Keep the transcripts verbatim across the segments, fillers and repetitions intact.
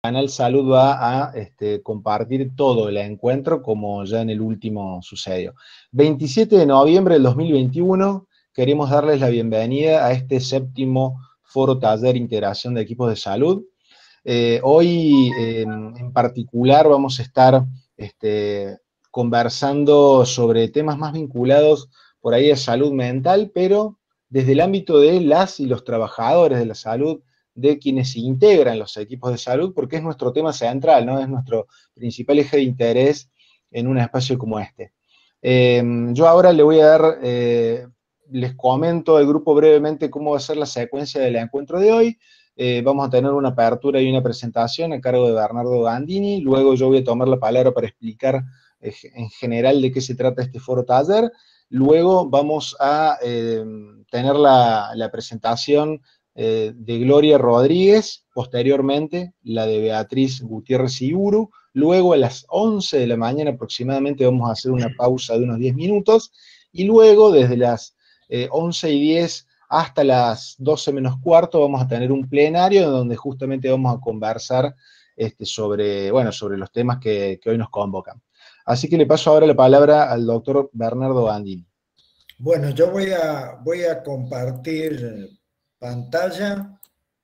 Canal Salud va a este, compartir todo el encuentro como ya en el último sucedió. veintisiete de noviembre del dos mil veintiuno, queremos darles la bienvenida a este séptimo foro taller integración de equipos de salud. Eh, hoy eh, en particular vamos a estar este, conversando sobre temas más vinculados por ahí a salud mental, pero desde el ámbito de las y los trabajadores de la salud, de quienes se integran los equipos de salud, porque es nuestro tema central, ¿no? Es nuestro principal eje de interés en un espacio como este. Eh, yo ahora le voy a dar, eh, les comento al grupo brevemente cómo va a ser la secuencia del encuentro de hoy. Eh, vamos a tener una apertura y una presentación a cargo de Bernardo Gandini, luego yo voy a tomar la palabra para explicar eh, en general de qué se trata este foro taller, luego vamos a eh, tener la, la presentación eh, de Gloria Rodríguez, posteriormente la de Beatriz Gutiérrez Iburu, luego a las once de la mañana aproximadamente vamos a hacer una pausa de unos diez minutos, y luego desde las eh, once y diez hasta las doce menos cuarto vamos a tener un plenario donde justamente vamos a conversar este, sobre, bueno, sobre los temas que, que hoy nos convocan. Así que le paso ahora la palabra al doctor Bernardo Gandini. Bueno, yo voy a, voy a compartir pantalla.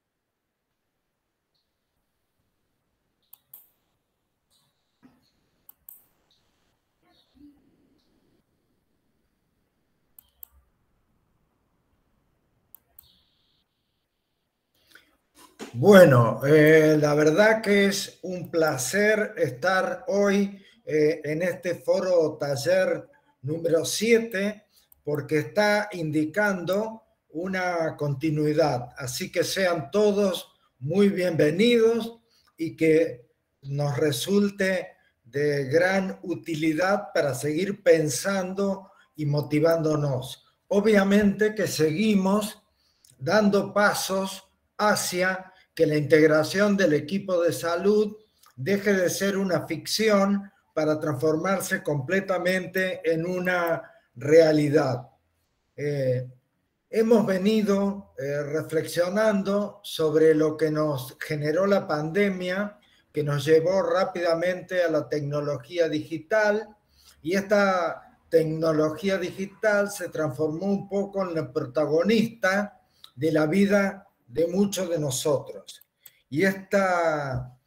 Bueno, eh, la verdad que es un placer estar hoy eh, en este foro taller número siete, porque está indicando una continuidad. Así que sean todos muy bienvenidos y que nos resulte de gran utilidad para seguir pensando y motivándonos. Obviamente que seguimos dando pasos hacia que la integración del equipo de salud deje de ser una ficción para transformarse completamente en una realidad. Eh, hemos venido eh, reflexionando sobre lo que nos generó la pandemia, que nos llevó rápidamente a la tecnología digital, y esta tecnología digital se transformó un poco en la protagonista de la vida de muchos de nosotros. Y esta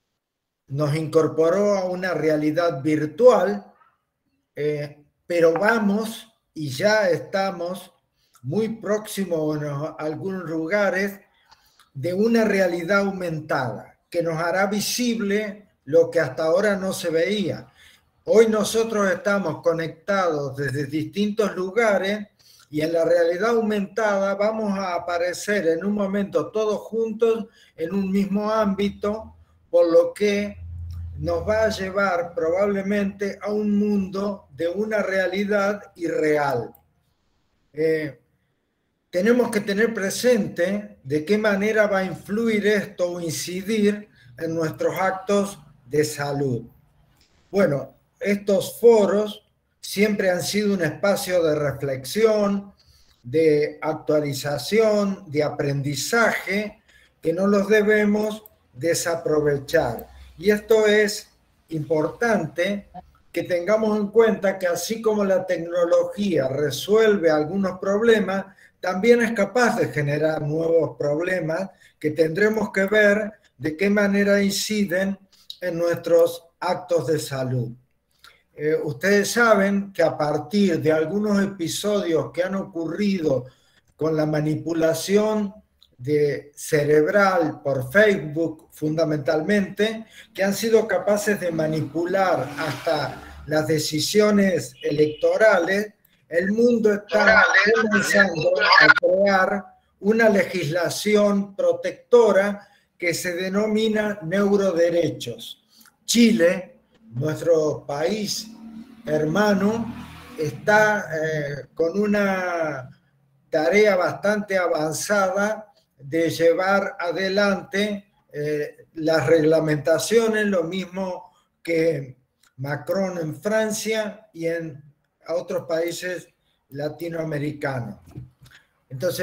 nos incorporó a una realidad virtual, eh, pero vamos y ya estamos muy próximos en algunos lugares de una realidad aumentada que nos hará visible lo que hasta ahora no se veía. Hoy nosotros estamos conectados desde distintos lugares y en la realidad aumentada vamos a aparecer en un momento todos juntos en un mismo ámbito, por lo que nos va a llevar probablemente a un mundo de una realidad irreal. Eh, tenemos que tener presente de qué manera va a influir esto o incidir en nuestros actos de salud. Bueno, estos foros siempre han sido un espacio de reflexión, de actualización, de aprendizaje, que no los debemos desaprovechar. Y esto es importante que tengamos en cuenta que así como la tecnología resuelve algunos problemas, también es capaz de generar nuevos problemas que tendremos que ver de qué manera inciden en nuestros actos de salud. Eh, ustedes saben que a partir de algunos episodios que han ocurrido con la manipulación de cerebral por Facebook fundamentalmente, que han sido capaces de manipular hasta las decisiones electorales, el mundo está comenzando a crear una legislación protectora que se denomina neuroderechos. Chile, nuestro país hermano, está eh, con una tarea bastante avanzada de llevar adelante eh, las reglamentaciones, lo mismo que Macron en Francia y en otros países latinoamericanos. Entonces,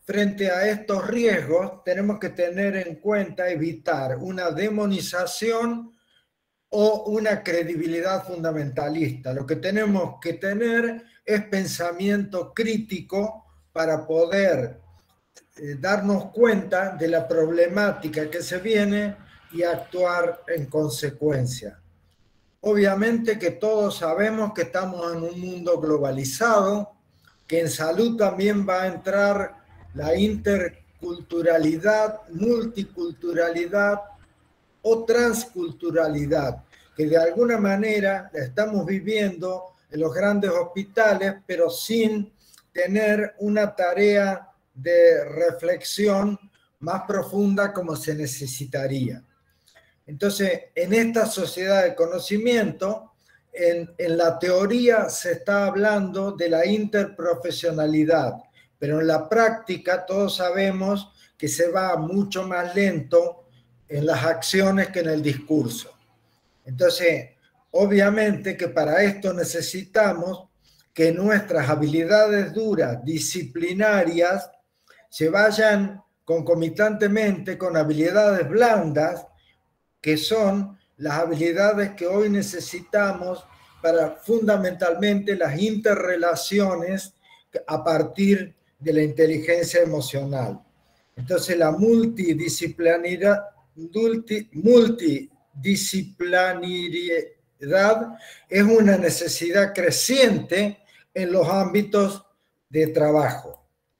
frente a estos riesgos tenemos que tener en cuenta evitar una demonización o una credibilidad fundamentalista. Lo que tenemos que tener es pensamiento crítico para poder eh, darnos cuenta de la problemática que se viene y actuar en consecuencia. Obviamente que todos sabemos que estamos en un mundo globalizado, que en salud también va a entrar la interculturalidad, multiculturalidad o transculturalidad, que de alguna manera la estamos viviendo en los grandes hospitales, pero sin tener una tarea de reflexión más profunda como se necesitaría. Entonces, en esta sociedad de conocimiento, en, en la teoría se está hablando de la interprofesionalidad, pero en la práctica todos sabemos que se va mucho más lento en las acciones que en el discurso. Entonces, obviamente que para esto necesitamos que nuestras habilidades duras, disciplinarias, se vayan concomitantemente con habilidades blandas, que son las habilidades que hoy necesitamos para fundamentalmente las interrelaciones a partir de la inteligencia emocional. Entonces la multidisciplinaridad, multi, multidisciplinaridad es una necesidad creciente en los ámbitos de trabajo.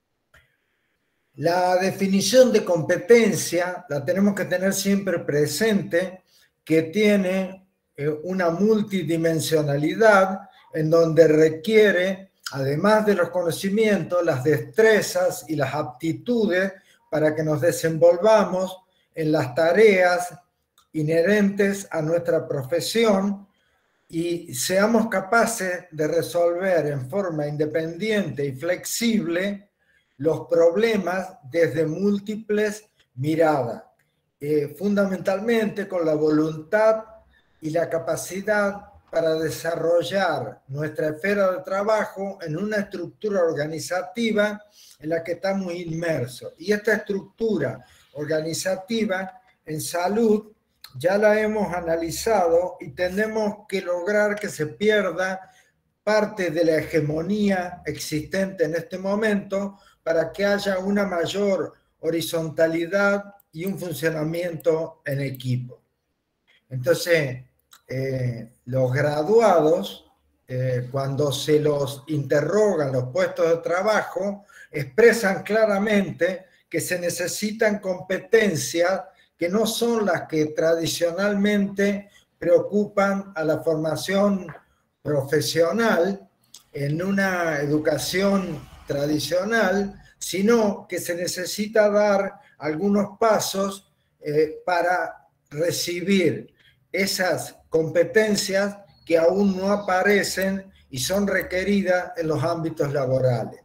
La definición de competencia la tenemos que tener siempre presente, que tiene eh, una multidimensionalidad en donde requiere, además de los conocimientos, las destrezas y las aptitudes para que nos desenvolvamos en las tareas inherentes a nuestra profesión y seamos capaces de resolver en forma independiente y flexible los problemas desde múltiples miradas, eh, fundamentalmente con la voluntad y la capacidad para desarrollar nuestra esfera de trabajo en una estructura organizativa en la que estamos inmersos. Y esta estructura organizativa en salud ya la hemos analizado y tenemos que lograr que se pierda parte de la hegemonía existente en este momento para que haya una mayor horizontalidad y un funcionamiento en equipo. Entonces, eh, los graduados, eh, cuando se los interrogan los puestos de trabajo, expresan claramente que se necesitan competencias que no son las que tradicionalmente preocupan a la formación profesional en una educación tradicional, sino que se necesita dar algunos pasos eh, para recibir esas competencias que aún no aparecen y son requeridas en los ámbitos laborales.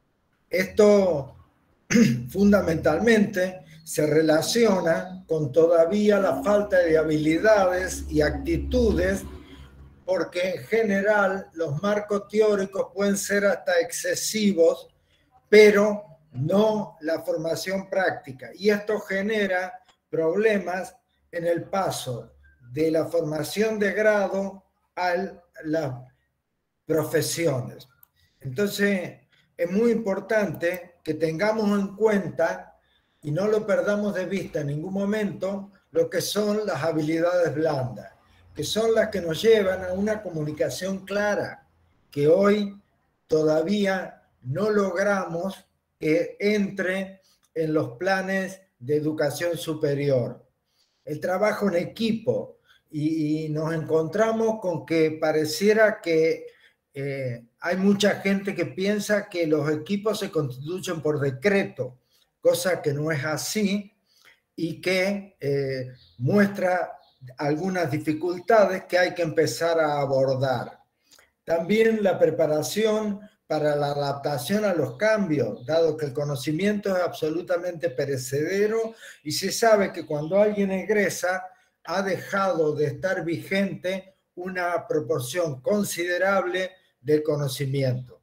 Esto fundamentalmente se relaciona con todavía la falta de habilidades y actitudes, porque en general los marcos teóricos pueden ser hasta excesivos, pero no la formación práctica. Y esto genera problemas en el paso de la formación de grado a las profesiones. Entonces, es muy importante que tengamos en cuenta y no lo perdamos de vista en ningún momento lo que son las habilidades blandas, que son las que nos llevan a una comunicación clara, que hoy todavía no logramos que entre en los planes de educación superior. El trabajo en equipo, y, y nos encontramos con que pareciera que eh, hay mucha gente que piensa que los equipos se constituyen por decreto, cosa que no es así y que eh, muestra algunas dificultades que hay que empezar a abordar. También la preparación para la adaptación a los cambios, dado que el conocimiento es absolutamente perecedero y se sabe que cuando alguien egresa ha dejado de estar vigente una proporción considerable del conocimiento.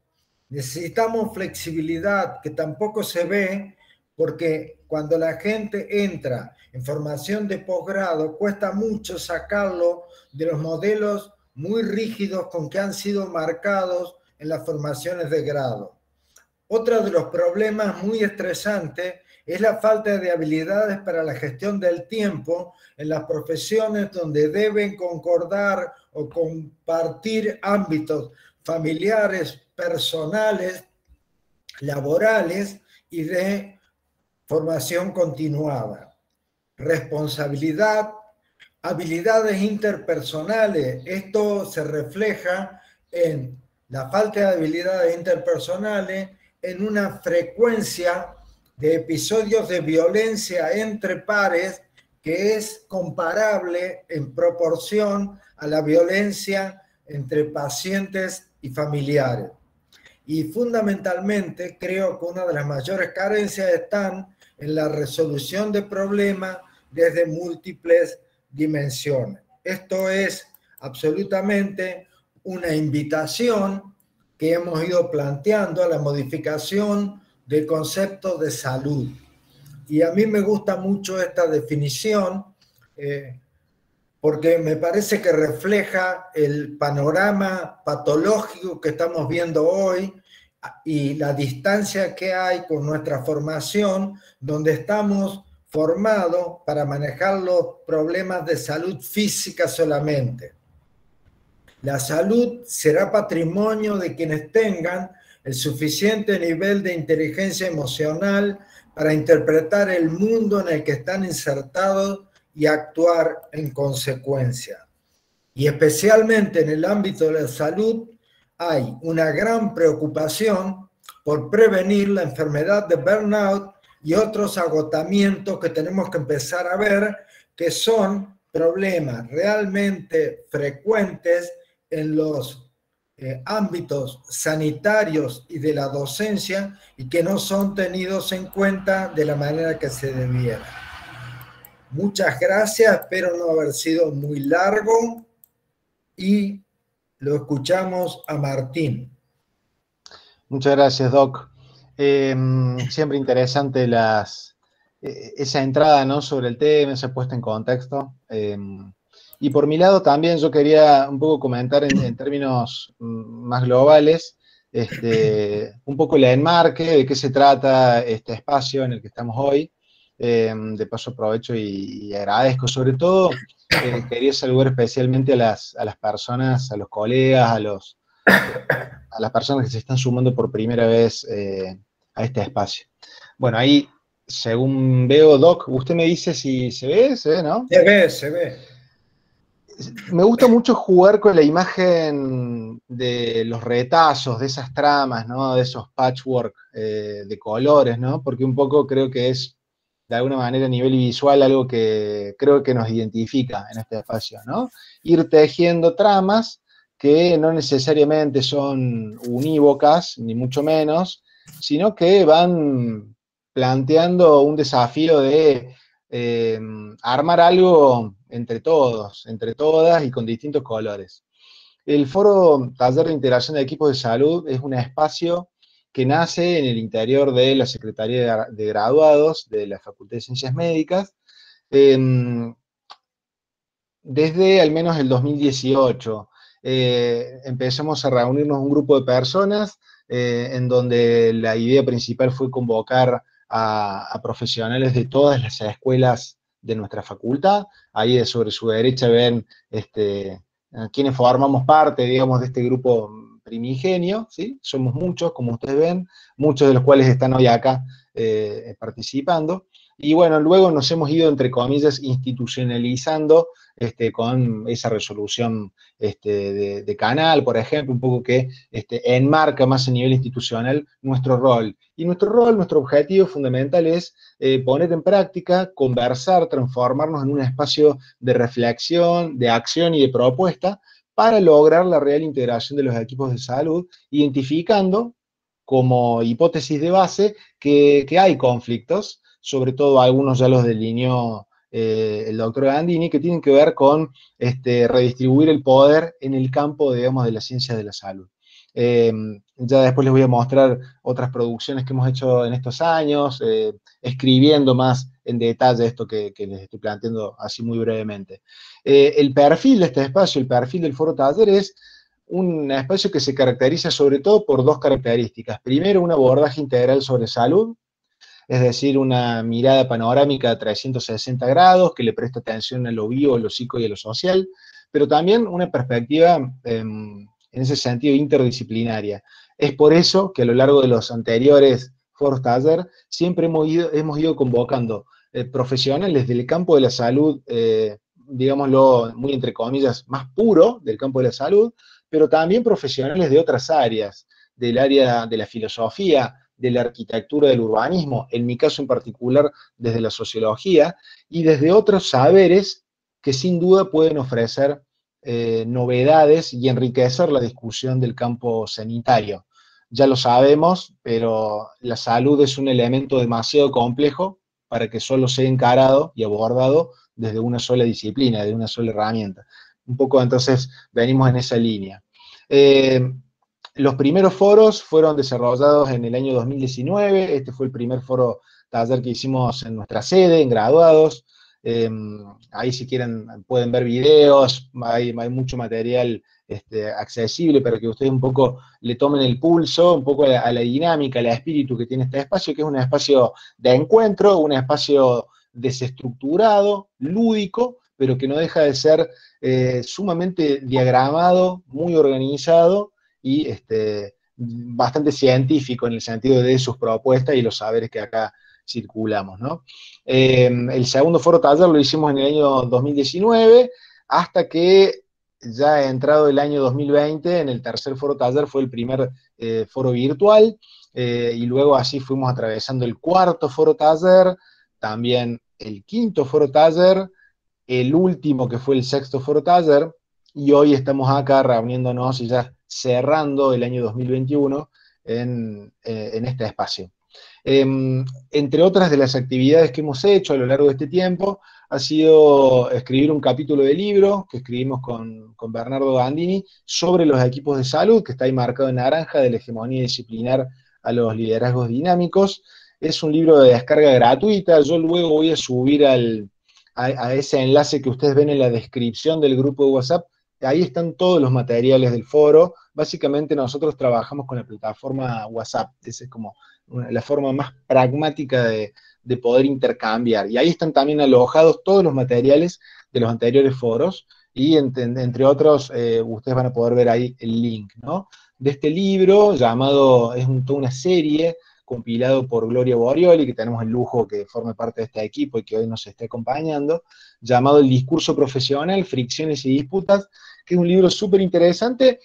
Necesitamos flexibilidad, que tampoco se ve, porque cuando la gente entra en formación de posgrado, cuesta mucho sacarlo de los modelos muy rígidos con que han sido marcados en las formaciones de grado. Otro de los problemas muy estresantes es la falta de habilidades para la gestión del tiempo en las profesiones donde deben concordar o compartir ámbitos familiares, personales, laborales y de formación continuada. Responsabilidad, habilidades interpersonales. Esto se refleja en la falta de habilidades interpersonales, en una frecuencia de episodios de violencia entre pares que es comparable en proporción a la violencia entre pacientes y familiares. Y fundamentalmente creo que una de las mayores carencias están en la resolución de problemas desde múltiples dimensiones. Esto es absolutamente una invitación que hemos ido planteando a la modificación del concepto de salud. Y a mí me gusta mucho esta definición eh, porque me parece que refleja el panorama patológico que estamos viendo hoy y la distancia que hay con nuestra formación, donde estamos formados para manejar los problemas de salud física solamente. La salud será patrimonio de quienes tengan el suficiente nivel de inteligencia emocional para interpretar el mundo en el que están insertados y actuar en consecuencia. Y especialmente en el ámbito de la salud hay una gran preocupación por prevenir la enfermedad de burnout y otros agotamientos que tenemos que empezar a ver, que son problemas realmente frecuentes en los eh, ámbitos sanitarios y de la docencia y que no son tenidos en cuenta de la manera que se debiera. Muchas gracias, espero no haber sido muy largo y lo escuchamos a Martín. Muchas gracias, Doc. Eh, siempre interesante las, eh, esa entrada, ¿no?, sobre el tema, esa puesta en contexto. Eh, y por mi lado también yo quería un poco comentar en, en términos más globales, este, un poco el enmarque, de qué se trata este espacio en el que estamos hoy. Eh, de paso aprovecho y, y agradezco, sobre todo, eh, quería saludar especialmente a las, a las personas, a los colegas, a, los, eh, a las personas que se están sumando por primera vez eh, a este espacio. Bueno, ahí, según veo, Doc, usted me dice si se ve, se ve, ¿no? Se ve, se ve. Me gusta mucho jugar con la imagen de los retazos, de esas tramas, ¿no?, de esos patchwork eh, de colores, ¿no?, porque un poco creo que es, de alguna manera, a nivel visual, algo que creo que nos identifica en este espacio, ¿no? Ir tejiendo tramas que no necesariamente son unívocas, ni mucho menos, sino que van planteando un desafío de eh, armar algo entre todos, entre todas y con distintos colores. El Foro Taller de Integración de Equipos de Salud es un espacio que nace en el interior de la Secretaría de Graduados de la Facultad de Ciencias Médicas, eh, desde al menos el dos mil dieciocho. Eh, empezamos a reunirnos un grupo de personas eh, en donde la idea principal fue convocar a, a profesionales de todas las escuelas de nuestra facultad. Ahí sobre su derecha ven este, quienes formamos parte, digamos, de este grupo primigenio, ¿sí? Somos muchos, como ustedes ven, muchos de los cuales están hoy acá eh, participando. Y bueno, luego nos hemos ido, entre comillas, institucionalizando este, con esa resolución este, de, de canal, por ejemplo, un poco que este, enmarca más a nivel institucional nuestro rol. Y nuestro rol, nuestro objetivo fundamental es eh, poner en práctica, conversar, transformarnos en un espacio de reflexión, de acción y de propuesta para lograr la real integración de los equipos de salud, identificando como hipótesis de base que, que hay conflictos, sobre todo algunos ya los delineó eh, el doctor Gandini, que tienen que ver con este, redistribuir el poder en el campo, digamos, de las ciencias de la salud. Eh, ya después les voy a mostrar otras producciones que hemos hecho en estos años, eh, escribiendo más en detalle esto que, que les estoy planteando así muy brevemente. Eh, el perfil de este espacio, el perfil del Foro Taller es un espacio que se caracteriza sobre todo por dos características. Primero, un abordaje integral sobre salud, es decir, una mirada panorámica a trescientos sesenta grados que le presta atención a lo bio, a lo psico y a lo social, pero también una perspectiva eh, en ese sentido interdisciplinaria. Es por eso que a lo largo de los anteriores foros taller siempre hemos ido, hemos ido convocando eh, profesionales del campo de la salud, eh, digámoslo muy entre comillas, más puro del campo de la salud, pero también profesionales de otras áreas, del área de la filosofía, de la arquitectura del urbanismo, en mi caso en particular desde la sociología, y desde otros saberes que sin duda pueden ofrecer eh, novedades y enriquecer la discusión del campo sanitario. Ya lo sabemos, pero la salud es un elemento demasiado complejo para que solo sea encarado y abordado desde una sola disciplina, de una sola herramienta. Un poco entonces venimos en esa línea. Eh, los primeros foros fueron desarrollados en el año dos mil diecinueve, este fue el primer foro taller que hicimos en nuestra sede, en graduados. Eh, ahí si quieren pueden ver videos, hay, hay mucho material este, accesible para que ustedes un poco le tomen el pulso, un poco a la, a la dinámica, al espíritu que tiene este espacio, que es un espacio de encuentro, un espacio desestructurado, lúdico, pero que no deja de ser eh, sumamente diagramado, muy organizado, y este, bastante científico en el sentido de sus propuestas y los saberes que acá circulamos, ¿no? Eh, el segundo foro taller lo hicimos en el año dos mil diecinueve, hasta que ya entrado el año dos mil veinte, en el tercer foro taller fue el primer eh, foro virtual, eh, y luego así fuimos atravesando el cuarto foro taller, también el quinto foro taller, el último que fue el sexto foro taller, y hoy estamos acá reuniéndonos y ya cerrando el año dos mil veintiuno en, eh, en este espacio. Eh, entre otras de las actividades que hemos hecho a lo largo de este tiempo, ha sido escribir un capítulo de libro que escribimos con, con Bernardo Gandini sobre los equipos de salud, que está ahí marcado en naranja, de la hegemonía disciplinar a los liderazgos dinámicos. Es un libro de descarga gratuita, yo luego voy a subir al, a, a ese enlace que ustedes ven en la descripción del grupo de WhatsApp. Ahí están todos los materiales del foro. Básicamente nosotros trabajamos con la plataforma WhatsApp, esa es como una, la forma más pragmática de, de poder intercambiar. Y ahí están también alojados todos los materiales de los anteriores foros, y entre, entre otros, eh, ustedes van a poder ver ahí el link, ¿no? De este libro, llamado, es un, toda una serie, compilado por Gloria Borioli, que tenemos el lujo que forme parte de este equipo y que hoy nos esté acompañando, llamado El discurso profesional, fricciones y disputas, que es un libro súper interesante,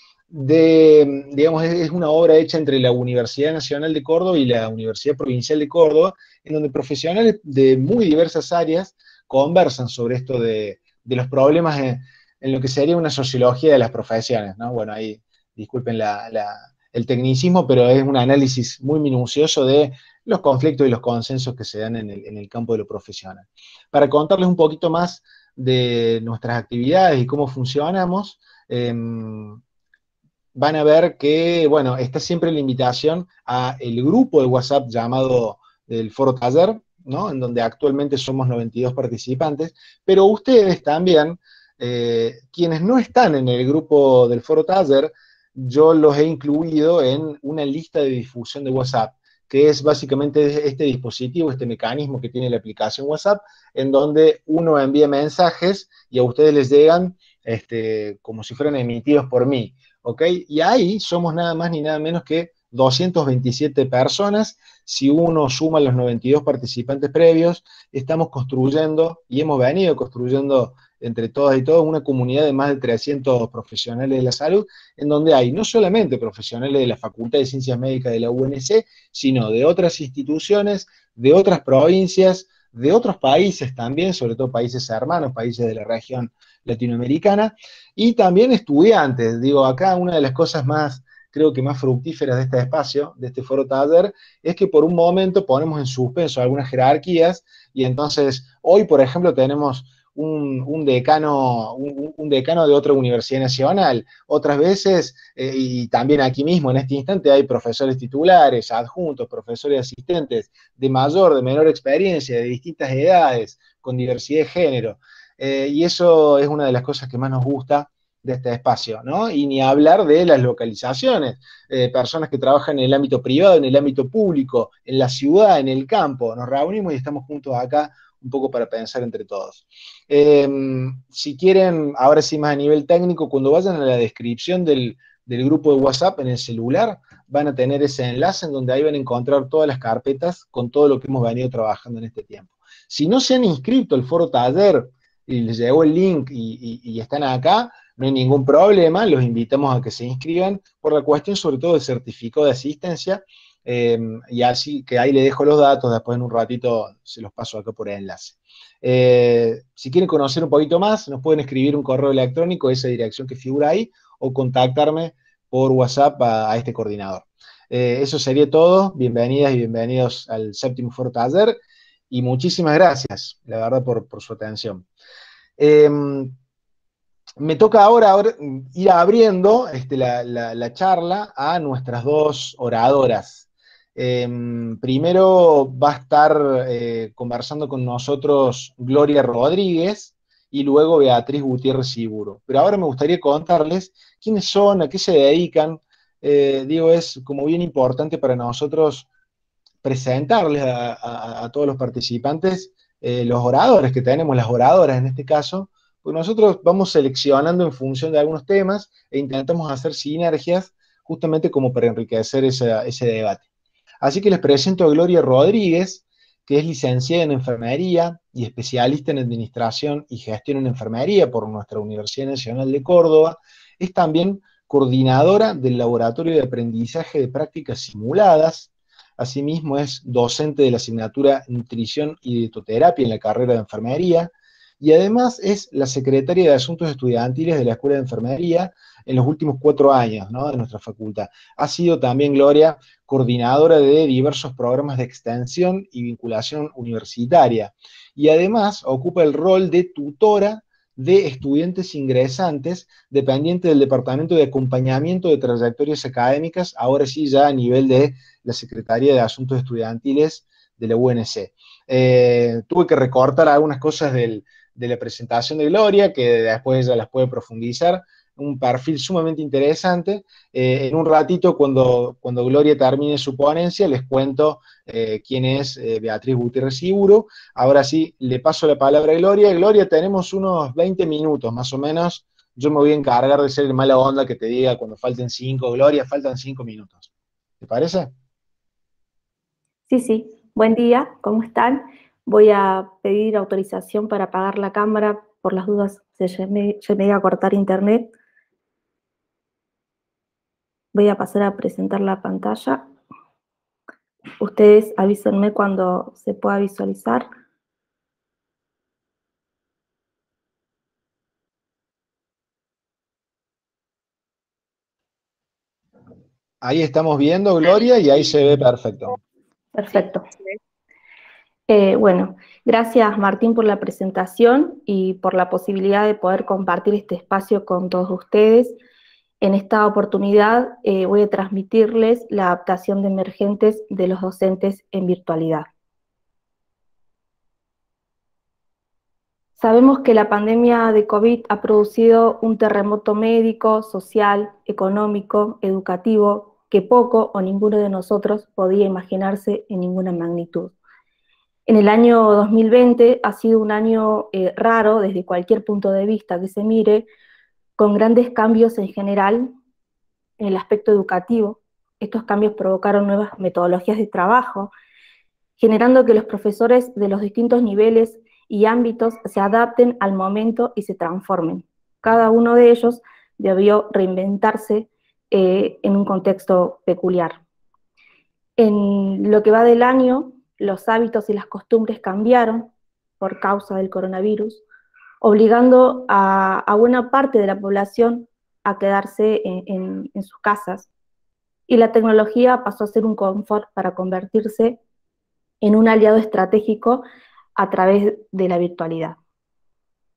de, digamos, es una obra hecha entre la Universidad Nacional de Córdoba y la Universidad Provincial de Córdoba, en donde profesionales de muy diversas áreas conversan sobre esto de, de los problemas en, en lo que sería una sociología de las profesiones, ¿no? Bueno, ahí disculpen la, la, el tecnicismo, pero es un análisis muy minucioso de los conflictos y los consensos que se dan en el, en el campo de lo profesional. Para contarles un poquito más de nuestras actividades y cómo funcionamos, eh, van a ver que, bueno, está siempre la invitación a el grupo de WhatsApp llamado el Foro Taller, ¿no? En donde actualmente somos noventa y dos participantes, pero ustedes también, eh, quienes no están en el grupo del Foro Taller, yo los he incluido en una lista de difusión de WhatsApp, que es básicamente este dispositivo, este mecanismo que tiene la aplicación WhatsApp, en donde uno envía mensajes y a ustedes les llegan este, como si fueran emitidos por mí, ¿ok? Y ahí somos nada más ni nada menos que doscientas veintisiete personas. Si uno suma los noventa y dos participantes previos, estamos construyendo, y hemos venido construyendo entre todas y todos, una comunidad de más de trescientos profesionales de la salud, en donde hay no solamente profesionales de la Facultad de Ciencias Médicas de la U N C, sino de otras instituciones, de otras provincias, de otros países también, sobre todo países hermanos, países de la región latinoamericana, y también estudiantes. Digo, acá una de las cosas más, creo que más fructíferas de este espacio, de este foro taller, es que por un momento ponemos en suspenso algunas jerarquías, y entonces hoy, por ejemplo, tenemos un, un decano, un, un, decano de otra universidad nacional. Otras veces, eh, y también aquí mismo en este instante, hay profesores titulares, adjuntos, profesores asistentes, de mayor, de menor experiencia, de distintas edades, con diversidad de género. Eh, y eso es una de las cosas que más nos gusta de este espacio, ¿no? Y ni hablar de las localizaciones, eh, personas que trabajan en el ámbito privado, en el ámbito público, en la ciudad, en el campo, nos reunimos y estamos juntos acá un poco para pensar entre todos. Eh, si quieren, ahora sí más a nivel técnico, cuando vayan a la descripción del, del grupo de WhatsApp en el celular, van a tener ese enlace en donde ahí van a encontrar todas las carpetas con todo lo que hemos venido trabajando en este tiempo. Si no se han inscrito al foro taller y les llegó el link y, y, y están acá, no hay ningún problema, los invitamos a que se inscriban por la cuestión sobre todo del certificado de asistencia, eh, y así que ahí le dejo los datos, después en un ratito se los paso acá por el enlace. Eh, si quieren conocer un poquito más, nos pueden escribir un correo electrónico a esa dirección que figura ahí, o contactarme por WhatsApp a, a este coordinador. Eh, eso sería todo, bienvenidas y bienvenidos al séptimo Foro Taller, y muchísimas gracias, la verdad, por, por su atención. Eh, Me toca ahora, ahora ir abriendo este, la, la, la charla a nuestras dos oradoras. Eh, primero va a estar eh, conversando con nosotros Gloria Rodríguez y luego Beatriz Gutiérrez Seguro. Pero ahora me gustaría contarles quiénes son, a qué se dedican. Eh, digo, es como bien importante para nosotros presentarles a, a, a todos los participantes eh, los oradores que tenemos, las oradoras en este caso, pues nosotros vamos seleccionando en función de algunos temas e intentamos hacer sinergias justamente como para enriquecer esa, ese debate. Así que les presento a Gloria Rodríguez, que es licenciada en Enfermería y especialista en Administración y Gestión en Enfermería por nuestra Universidad Nacional de Córdoba. Es también coordinadora del Laboratorio de Aprendizaje de Prácticas Simuladas. Asimismo, es docente de la asignatura Nutrición y Dietoterapia en la carrera de Enfermería, y además es la secretaria de Asuntos Estudiantiles de la Escuela de Enfermería en los últimos cuatro años, ¿no?, de nuestra facultad. Ha sido también, Gloria, coordinadora de diversos programas de extensión y vinculación universitaria, y además ocupa el rol de tutora de estudiantes ingresantes, dependiente del Departamento de Acompañamiento de Trayectorias Académicas, ahora sí ya a nivel de la Secretaría de Asuntos Estudiantiles de la U N C. Eh, tuve que recortar algunas cosas del, de la presentación de Gloria, que después ella las puede profundizar, un perfil sumamente interesante. Eh, en un ratito, cuando, cuando Gloria termine su ponencia, les cuento eh, quién es eh, Beatriz Gutiérrez Seguro. Ahora sí, le paso la palabra a Gloria. Gloria, tenemos unos veinte minutos más o menos. Yo me voy a encargar de ser el mala onda que te diga cuando falten cinco. Gloria, faltan cinco minutos. ¿Te parece? Sí, sí. Buen día, ¿cómo están? Voy a pedir autorización para apagar la cámara por las dudas se me, se me iba a cortar internet. Voy a pasar a presentar la pantalla. Ustedes avísenme cuando se pueda visualizar. Ahí estamos viendo, Gloria, y ahí se ve perfecto. Perfecto. Eh, bueno, gracias Martín por la presentación y por la posibilidad de poder compartir este espacio con todos ustedes. En esta oportunidad eh, voy a transmitirles la adaptación de emergentes de los docentes en virtualidad. Sabemos que la pandemia de COVID ha producido un terremoto médico, social, económico, educativo, que poco o ninguno de nosotros podía imaginarse en ninguna magnitud. En el año dos mil veinte ha sido un año eh, raro desde cualquier punto de vista que se mire, con grandes cambios en general en el aspecto educativo. Estos cambios provocaron nuevas metodologías de trabajo, generando que los profesores de los distintos niveles y ámbitos se adapten al momento y se transformen. Cada uno de ellos debió reinventarse eh, en un contexto peculiar. En lo que va del año, los hábitos y las costumbres cambiaron por causa del coronavirus, obligando a, a buena parte de la población a quedarse en, en, en sus casas, y la tecnología pasó a ser un confort para convertirse en un aliado estratégico a través de la virtualidad.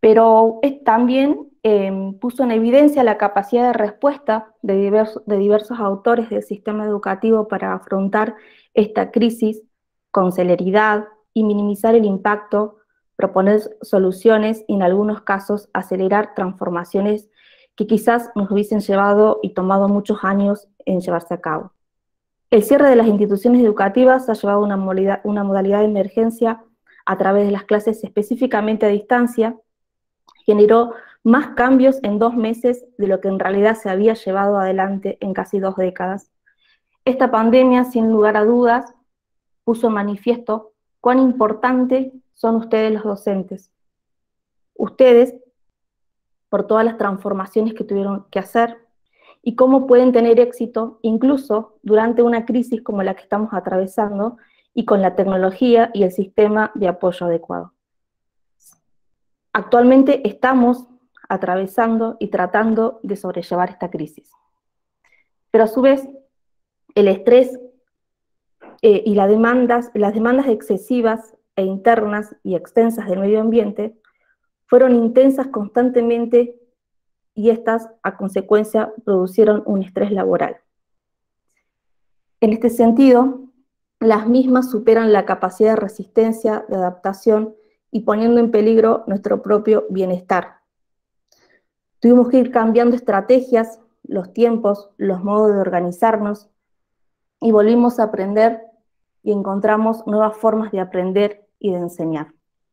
pero es, también eh, puso en evidencia la capacidad de respuesta de, diverso, de diversos autores del sistema educativo para afrontar esta crisis con celeridad y minimizar el impacto, proponer soluciones y en algunos casos acelerar transformaciones que quizás nos hubiesen llevado y tomado muchos años en llevarse a cabo. El cierre de las instituciones educativas ha llevado a una modalidad, una modalidad de emergencia a través de las clases específicamente a distancia, generó más cambios en dos meses de lo que en realidad se había llevado adelante en casi dos décadas. Esta pandemia, sin lugar a dudas, puso en manifiesto cuán importantes son ustedes los docentes. Ustedes, por todas las transformaciones que tuvieron que hacer, y cómo pueden tener éxito incluso durante una crisis como la que estamos atravesando y con la tecnología y el sistema de apoyo adecuado. Actualmente estamos atravesando y tratando de sobrellevar esta crisis. Pero a su vez, el estrés eh, y las demandas, las demandas excesivas e internas y extensas del medio ambiente fueron intensas constantemente y estas, a consecuencia, producieron un estrés laboral. En este sentido, las mismas superan la capacidad de resistencia, de adaptación y poniendo en peligro nuestro propio bienestar. Tuvimos que ir cambiando estrategias, los tiempos, los modos de organizarnos y volvimos a aprender y encontramos nuevas formas de aprender y de enseñar.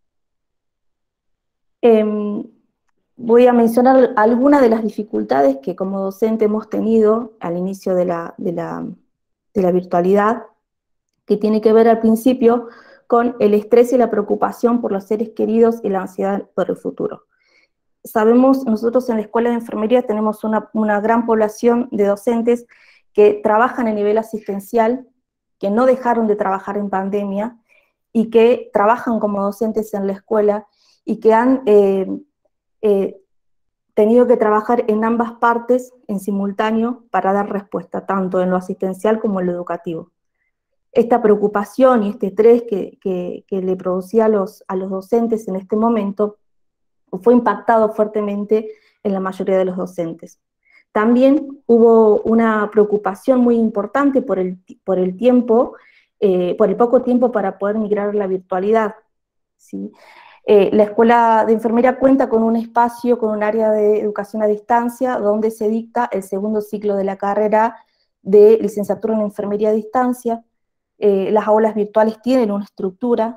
Eh, Voy a mencionar algunas de las dificultades que como docente hemos tenido al inicio de la, de la, de la virtualidad, que tiene que ver al principio con el estrés y la preocupación por los seres queridos y la ansiedad por el futuro. Sabemos, nosotros en la Escuela de Enfermería tenemos una, una gran población de docentes que trabajan a nivel asistencial, que no dejaron de trabajar en pandemia, y que trabajan como docentes en la escuela, y que han... Eh, Eh, tenido que trabajar en ambas partes en simultáneo para dar respuesta, tanto en lo asistencial como en lo educativo. Esta preocupación y este estrés que, que, que le producía a los, a los docentes en este momento fue impactado fuertemente en la mayoría de los docentes. También hubo una preocupación muy importante por el, por el tiempo, eh, por el poco tiempo para poder migrar a la virtualidad, ¿sí? Eh, la Escuela de Enfermería cuenta con un espacio, con un área de educación a distancia, donde se dicta el segundo ciclo de la carrera de licenciatura en Enfermería a distancia. Eh, las aulas virtuales tienen una estructura,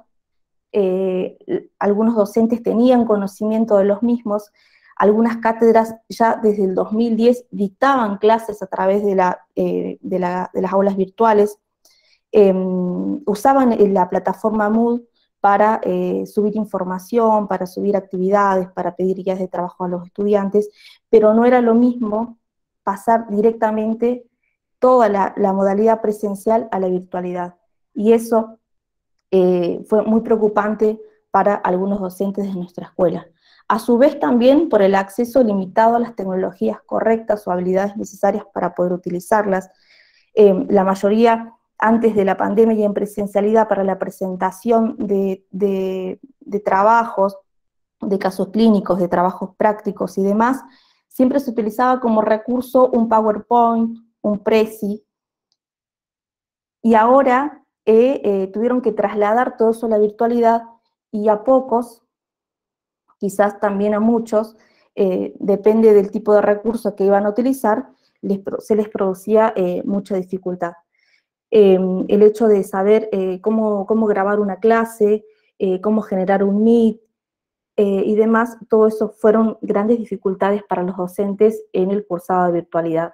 eh, algunos docentes tenían conocimiento de los mismos, algunas cátedras ya desde el dos mil diez dictaban clases a través de, la, eh, de, la, de las aulas virtuales, eh, usaban la plataforma Moodle para eh, subir información, para subir actividades, para pedir guías de trabajo a los estudiantes, pero no era lo mismo pasar directamente toda la, la modalidad presencial a la virtualidad. Y eso eh, fue muy preocupante para algunos docentes de nuestra escuela. A su vez también por el acceso limitado a las tecnologías correctas o habilidades necesarias para poder utilizarlas. Eh, la mayoría antes de la pandemia y en presencialidad para la presentación de, de, de trabajos, de casos clínicos, de trabajos prácticos y demás, siempre se utilizaba como recurso un PowerPoint, un Prezi, y ahora eh, eh, tuvieron que trasladar todo eso a la virtualidad, y a pocos, quizás también a muchos, eh, depende del tipo de recurso que iban a utilizar, les, se les producía eh, mucha dificultad. Eh, el hecho de saber eh, cómo, cómo grabar una clase, eh, cómo generar un Meet eh, y demás, todo eso fueron grandes dificultades para los docentes en el cursado de virtualidad.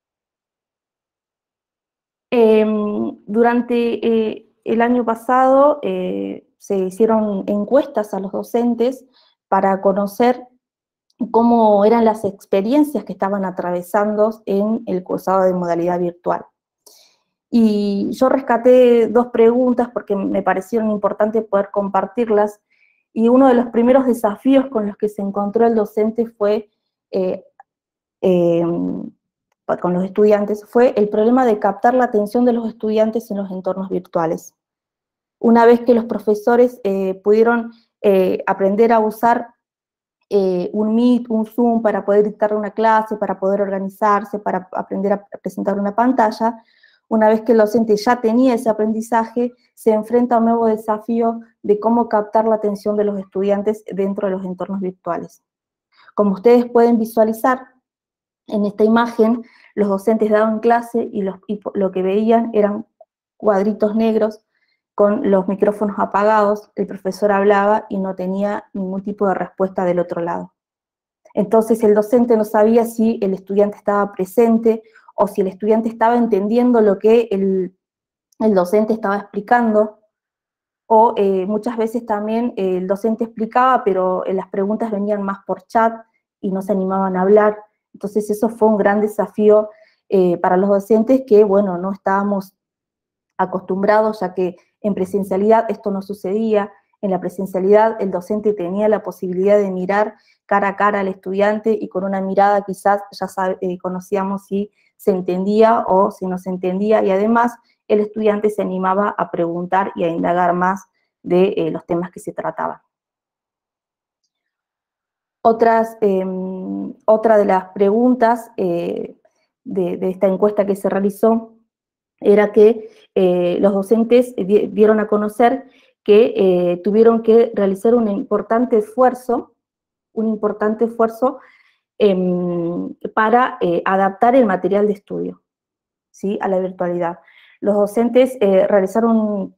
Eh, durante eh, el año pasado eh, se hicieron encuestas a los docentes para conocer cómo eran las experiencias que estaban atravesando en el cursado de modalidad virtual. Y yo rescaté dos preguntas porque me parecieron importantes poder compartirlas, y uno de los primeros desafíos con los que se encontró el docente fue, eh, eh, con los estudiantes, fue el problema de captar la atención de los estudiantes en los entornos virtuales. Una vez que los profesores eh, pudieron eh, aprender a usar eh, un Meet, un Zoom para poder dictar una clase, para poder organizarse, para aprender a presentar una pantalla. Una vez que el docente ya tenía ese aprendizaje, se enfrenta a un nuevo desafío de cómo captar la atención de los estudiantes dentro de los entornos virtuales. Como ustedes pueden visualizar, en esta imagen, los docentes daban clase y, los, y lo que veían eran cuadritos negros con los micrófonos apagados, el profesor hablaba y no tenía ningún tipo de respuesta del otro lado. Entonces el docente no sabía si el estudiante estaba presente o si el estudiante estaba entendiendo lo que el, el docente estaba explicando, o eh, muchas veces también eh, el docente explicaba, pero eh, las preguntas venían más por chat y no se animaban a hablar. Entonces eso fue un gran desafío eh, para los docentes que, bueno, no estábamos acostumbrados, ya que en presencialidad esto no sucedía. En la presencialidad el docente tenía la posibilidad de mirar cara a cara al estudiante y con una mirada quizás ya sabe, eh, conocíamos si se entendía o si no se entendía, y además el estudiante se animaba a preguntar y a indagar más de eh, los temas que se trataban. Otras, eh, otra de las preguntas eh, de, de esta encuesta que se realizó era que eh, los docentes dieron a conocer que eh, tuvieron que realizar un importante esfuerzo, un importante esfuerzo eh, para eh, adaptar el material de estudio, ¿sí?, a la virtualidad. Los docentes eh, realizaron,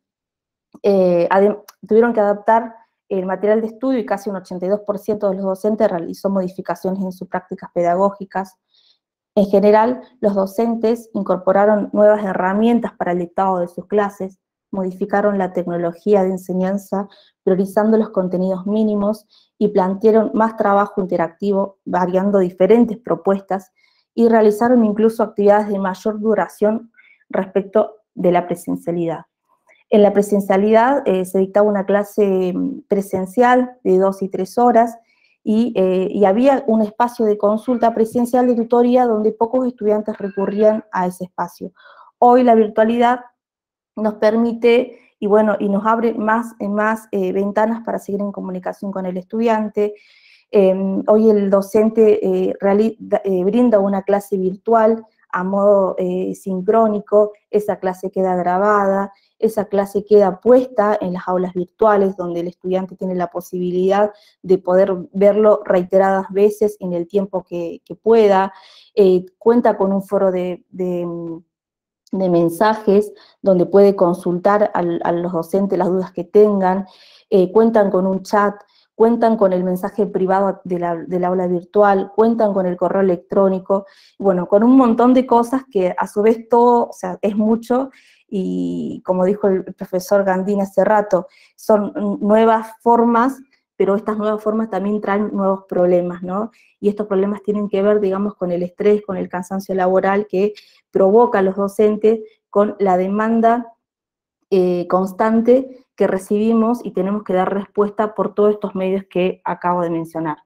eh, tuvieron que adaptar el material de estudio y casi un ochenta y dos por ciento de los docentes realizó modificaciones en sus prácticas pedagógicas. En general, los docentes incorporaron nuevas herramientas para el dictado de sus clases, modificaron la tecnología de enseñanza, priorizando los contenidos mínimos y plantearon más trabajo interactivo, variando diferentes propuestas, y realizaron incluso actividades de mayor duración respecto de la presencialidad. En la presencialidad eh, se dictaba una clase presencial de dos y tres horas, y, eh, y había un espacio de consulta presencial de tutoría donde pocos estudiantes recurrían a ese espacio. Hoy la virtualidad nos permite, y bueno, y nos abre más, más eh, ventanas para seguir en comunicación con el estudiante. Eh, hoy el docente eh, eh, brinda una clase virtual a modo eh, sincrónico, esa clase queda grabada, esa clase queda puesta en las aulas virtuales, donde el estudiante tiene la posibilidad de poder verlo reiteradas veces en el tiempo que, que pueda. Eh, cuenta con un foro de, de, de mensajes, donde puede consultar al, a los docentes las dudas que tengan. Eh, cuentan con un chat, cuentan con el mensaje privado de la, del aula virtual, cuentan con el correo electrónico, bueno, con un montón de cosas que a su vez todo, o sea, es mucho, y como dijo el profesor Gandini hace rato, son nuevas formas, pero estas nuevas formas también traen nuevos problemas, ¿no? Y estos problemas tienen que ver, digamos, con el estrés, con el cansancio laboral que provoca a los docentes, con la demanda eh, constante que recibimos y tenemos que dar respuesta por todos estos medios que acabo de mencionar.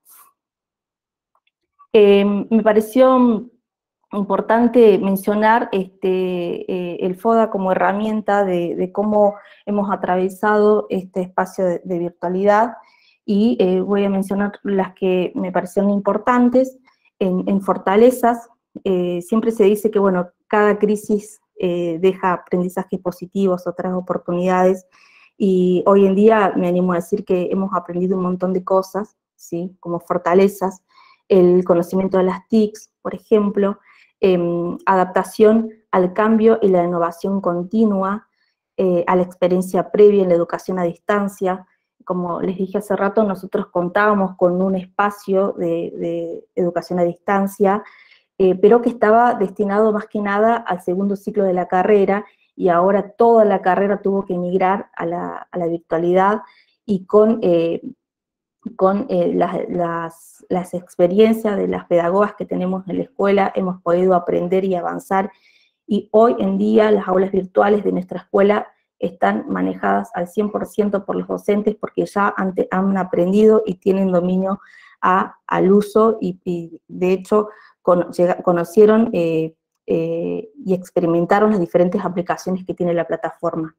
Eh, me pareció importante mencionar este, eh, el FODA como herramienta de, de cómo hemos atravesado este espacio de, de virtualidad, y eh, voy a mencionar las que me parecieron importantes. En, en fortalezas, eh, siempre se dice que, bueno, cada crisis eh, deja aprendizajes positivos, otras oportunidades, y hoy en día me animo a decir que hemos aprendido un montón de cosas, ¿sí?, como fortalezas, el conocimiento de las T I Cs, por ejemplo, eh, adaptación al cambio y la innovación continua, eh, a la experiencia previa en la educación a distancia. Como les dije hace rato, nosotros contábamos con un espacio de, de educación a distancia, eh, pero que estaba destinado más que nada al segundo ciclo de la carrera, y ahora toda la carrera tuvo que migrar a la, a la virtualidad, y con... Eh, con eh, las, las, las experiencias de las pedagogas que tenemos en la escuela, hemos podido aprender y avanzar, y hoy en día las aulas virtuales de nuestra escuela están manejadas al cien por ciento por los docentes, porque ya han, han aprendido y tienen dominio a, al uso, y, y de hecho con, llega, conocieron eh, eh, y experimentaron las diferentes aplicaciones que tiene la plataforma.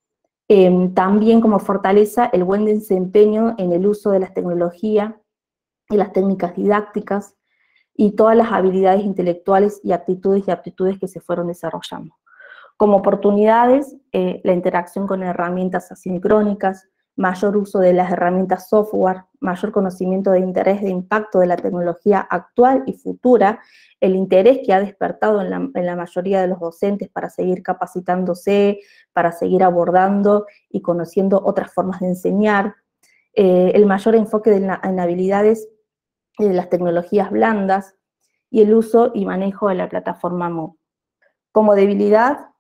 Eh, también como fortaleza el buen desempeño en el uso de las tecnologías y las técnicas didácticas, y todas las habilidades intelectuales y actitudes y aptitudes que se fueron desarrollando. Como oportunidades, eh, la interacción con herramientas asincrónicas, mayor uso de las herramientas software, mayor conocimiento de interés de impacto de la tecnología actual y futura, el interés que ha despertado en la, en la mayoría de los docentes para seguir capacitándose, para seguir abordando y conociendo otras formas de enseñar, eh, el mayor enfoque de la, en habilidades de las tecnologías blandas y el uso y manejo de la plataforma M O O C. Como debilidad,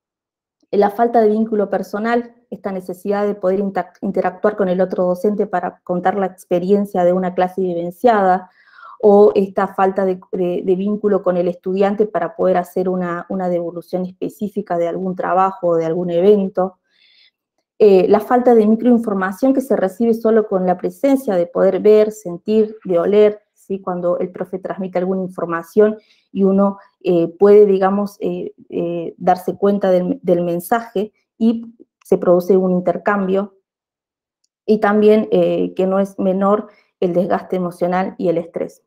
la falta de vínculo personal, esta necesidad de poder interactuar con el otro docente para contar la experiencia de una clase vivenciada, o esta falta de, de, de vínculo con el estudiante para poder hacer una, una devolución específica de algún trabajo o de algún evento. Eh, la falta de microinformación que se recibe solo con la presencia de poder ver, sentir, de oler, ¿sí? Cuando el profe transmite alguna información y uno eh, puede, digamos, eh, eh, darse cuenta del, del mensaje y se produce un intercambio. Y también eh, que no es menor el desgaste emocional y el estrés.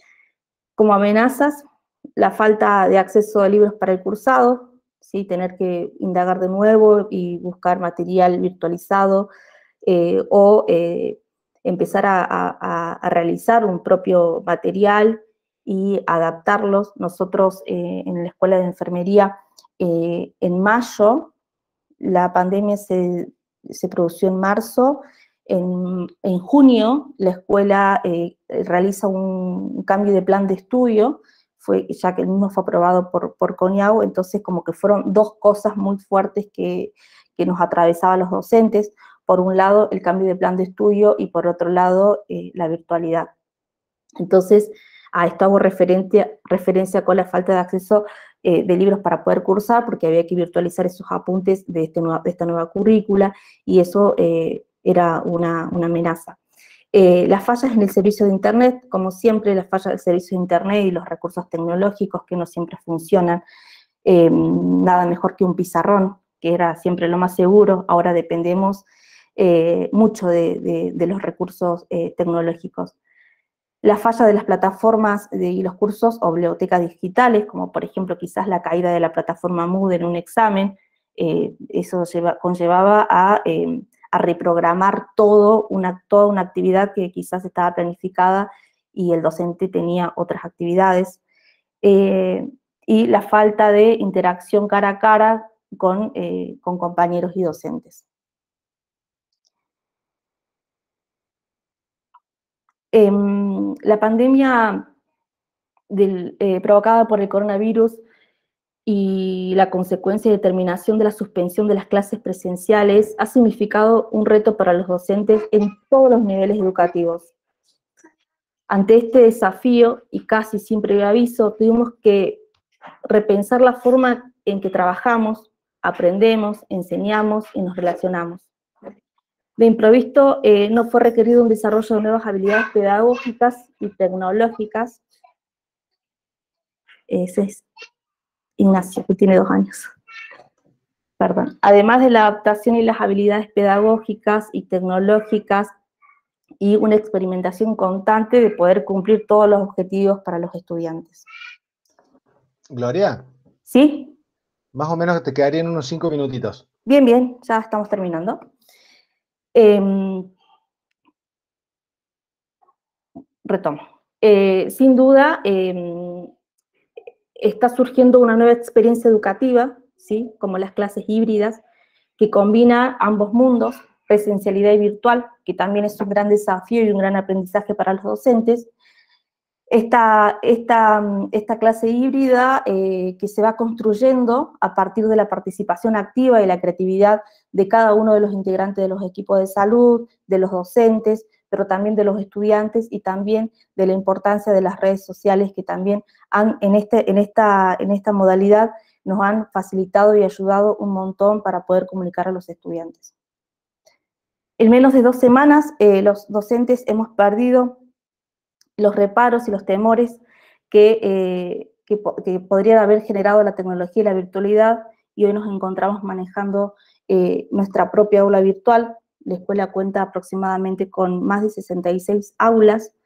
Como amenazas, la falta de acceso a libros para el cursado, ¿sí? Tener que indagar de nuevo y buscar material virtualizado, eh, o eh, empezar a, a, a realizar un propio material y adaptarlos. Nosotros eh, en la Escuela de Enfermería, eh, en mayo, la pandemia se, se produció en marzo. En, en junio la escuela eh, realiza un cambio de plan de estudio, fue, ya que el mismo fue aprobado por, por CONIAU, entonces como que fueron dos cosas muy fuertes que, que nos atravesaban los docentes. Por un lado el cambio de plan de estudio y por otro lado eh, la virtualidad. Entonces a esto hago referencia, referencia con la falta de acceso eh, de libros para poder cursar, porque había que virtualizar esos apuntes de, este nueva, de esta nueva currícula, y eso eh, era una, una amenaza. Eh, las fallas en el servicio de Internet, como siempre, las fallas del servicio de Internet y los recursos tecnológicos que no siempre funcionan. Eh, nada mejor que un pizarrón, que era siempre lo más seguro. Ahora dependemos eh, mucho de, de, de los recursos eh, tecnológicos. La falla de las plataformas de, y los cursos o bibliotecas digitales, como por ejemplo quizás la caída de la plataforma Moodle en un examen, eh, eso lleva, conllevaba a, eh, a reprogramar todo una, toda una actividad que quizás estaba planificada y el docente tenía otras actividades. Eh, y la falta de interacción cara a cara con, eh, con compañeros y docentes. Eh, la pandemia del, eh, provocada por el coronavirus y la consecuencia de terminación de la suspensión de las clases presenciales ha significado un reto para los docentes en todos los niveles educativos. Ante este desafío, y casi sin previo aviso, tuvimos que repensar la forma en que trabajamos, aprendemos, enseñamos y nos relacionamos. De improviso eh, no fue requerido un desarrollo de nuevas habilidades pedagógicas y tecnológicas. Ese es Ignacio, que tiene dos años. Perdón. Además de la adaptación y las habilidades pedagógicas y tecnológicas y una experimentación constante de poder cumplir todos los objetivos para los estudiantes. Gloria. ¿Sí? Más o menos te quedarían unos cinco minutitos. Bien, bien, ya estamos terminando. Eh, retomo. Eh, sin duda, eh, está surgiendo una nueva experiencia educativa, ¿sí? Como las clases híbridas, que combina ambos mundos, presencialidad y virtual, que también es un gran desafío y un gran aprendizaje para los docentes. Esta, esta, esta clase híbrida eh, que se va construyendo a partir de la participación activa y la creatividad de cada uno de los integrantes de los equipos de salud, de los docentes, pero también de los estudiantes y también de la importancia de las redes sociales que también han, en, este, en, esta, en esta modalidad nos han facilitado y ayudado un montón para poder comunicar a los estudiantes. En menos de dos semanas, eh, los docentes hemos perdido los reparos y los temores que, eh, que, que podrían haber generado la tecnología y la virtualidad, y hoy nos encontramos manejando eh, nuestra propia aula virtual. La escuela cuenta aproximadamente con más de sesenta y seis aulas,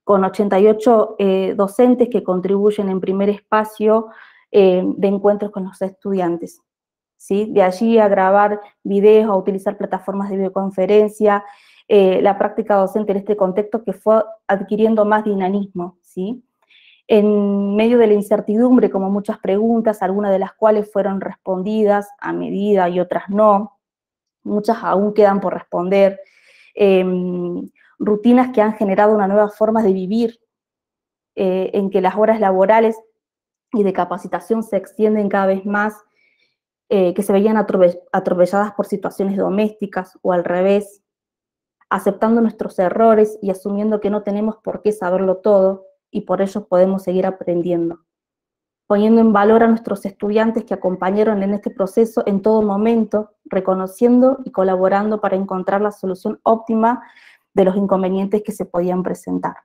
con ochenta y ocho eh, docentes que contribuyen en primer espacio eh, de encuentros con los estudiantes. ¿Sí? De allí a grabar videos, a utilizar plataformas de videoconferencia, eh, la práctica docente en este contexto que fue adquiriendo más dinamismo, ¿sí? En medio de la incertidumbre, como muchas preguntas, algunas de las cuales fueron respondidas a medida y otras no, muchas aún quedan por responder, eh, rutinas que han generado una nueva forma de vivir, eh, en que las horas laborales y de capacitación se extienden cada vez más, eh, que se veían atropelladas por situaciones domésticas o al revés, aceptando nuestros errores y asumiendo que no tenemos por qué saberlo todo y por ello podemos seguir aprendiendo, poniendo en valor a nuestros estudiantes que acompañaron en este proceso en todo momento, reconociendo y colaborando para encontrar la solución óptima de los inconvenientes que se podían presentar.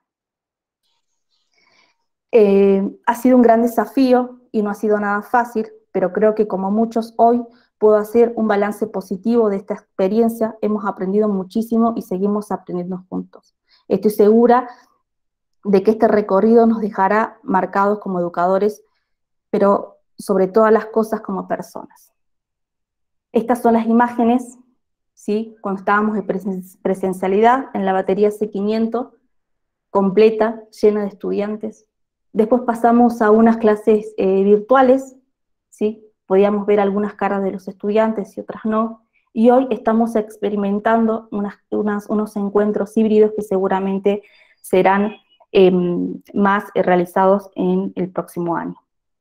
Eh, ha sido un gran desafío y no ha sido nada fácil, pero creo que como muchos hoy puedo hacer un balance positivo de esta experiencia. Hemos aprendido muchísimo y seguimos aprendiendo juntos. Estoy segura de que este recorrido nos dejará marcados como educadores, pero sobre todas las cosas como personas. Estas son las imágenes, ¿sí? Cuando estábamos en presencialidad en la batería C quinientos, completa, llena de estudiantes. Después pasamos a unas clases eh, virtuales, ¿sí? Podíamos ver algunas caras de los estudiantes y otras no, y hoy estamos experimentando unas, unas, unos encuentros híbridos que seguramente serán eh, más eh, realizados en el próximo año.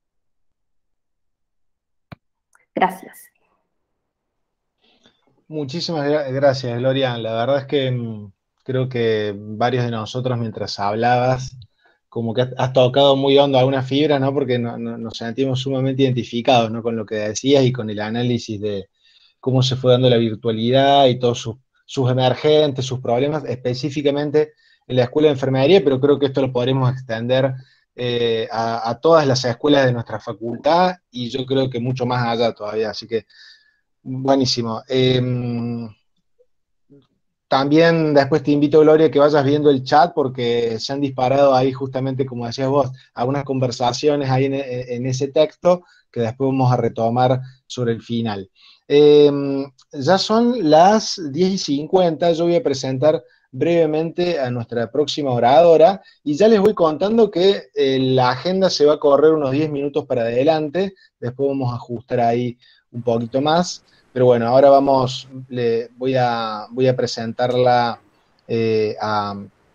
Gracias. Muchísimas gracias, Gloria. La verdad es que mmm, creo que varios de nosotros, mientras hablabas, como que has tocado muy hondo a una fibra, ¿no? Porque no, no, nos sentimos sumamente identificados, ¿no? Con lo que decías y con el análisis de cómo se fue dando la virtualidad y todos sus, sus emergentes, sus problemas, específicamente en la escuela de enfermería, pero creo que esto lo podremos extender eh, a, a todas las escuelas de nuestra facultad y yo creo que mucho más allá todavía, así que buenísimo. Eh, También después te invito, Gloria, a que vayas viendo el chat porque se han disparado ahí justamente, como decías vos, algunas conversaciones ahí en, en ese texto que después vamos a retomar sobre el final. Eh, ya son las diez y cincuenta, yo voy a presentar brevemente a nuestra próxima oradora y ya les voy contando que eh, la agenda se va a correr unos diez minutos para adelante, después vamos a ajustar ahí un poquito más. Pero bueno, ahora vamos, le, voy, a, voy a presentarla eh, a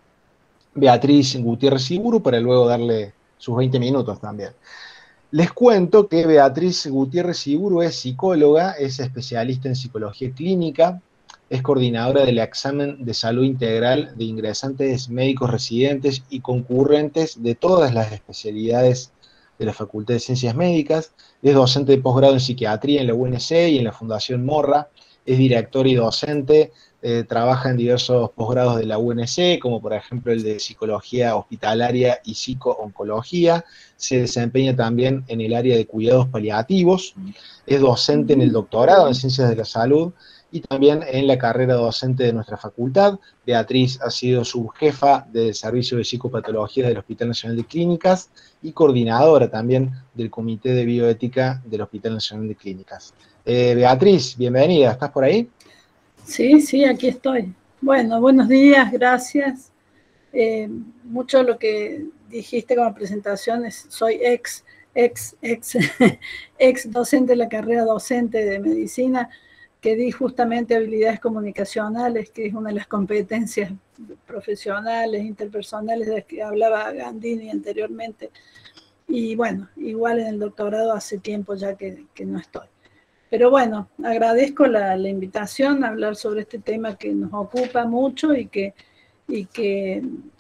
Beatriz Gutiérrez Iburu para luego darle sus veinte minutos también. Les cuento que Beatriz Gutiérrez Iburu es psicóloga, es especialista en psicología clínica, es coordinadora del examen de salud integral de ingresantes médicos residentes y concurrentes de todas las especialidades de la Facultad de Ciencias Médicas, es docente de posgrado en psiquiatría en la U N C y en la Fundación Morra, es director y docente, eh, trabaja en diversos posgrados de la U N C, como por ejemplo el de psicología hospitalaria y psico-oncología, se desempeña también en el área de cuidados paliativos, es docente en el doctorado en Ciencias de la Salud y también en la carrera docente de nuestra facultad. Beatriz ha sido subjefa del Servicio de Psicopatología del Hospital Nacional de Clínicas y coordinadora también del Comité de Bioética del Hospital Nacional de Clínicas. Eh, Beatriz, bienvenida, ¿estás por ahí? Sí, sí, aquí estoy. Bueno, buenos días, gracias. Eh, mucho de lo que dijiste como presentación es, soy ex, ex, ex, ex docente de la carrera docente de medicina, que di justamente habilidades comunicacionales, que es una de las competencias profesionales, interpersonales de las que hablaba Gandini anteriormente. Y bueno, igual en el doctorado hace tiempo ya que, que no estoy. Pero bueno, agradezco la, la invitación a hablar sobre este tema que nos ocupa mucho y que, y que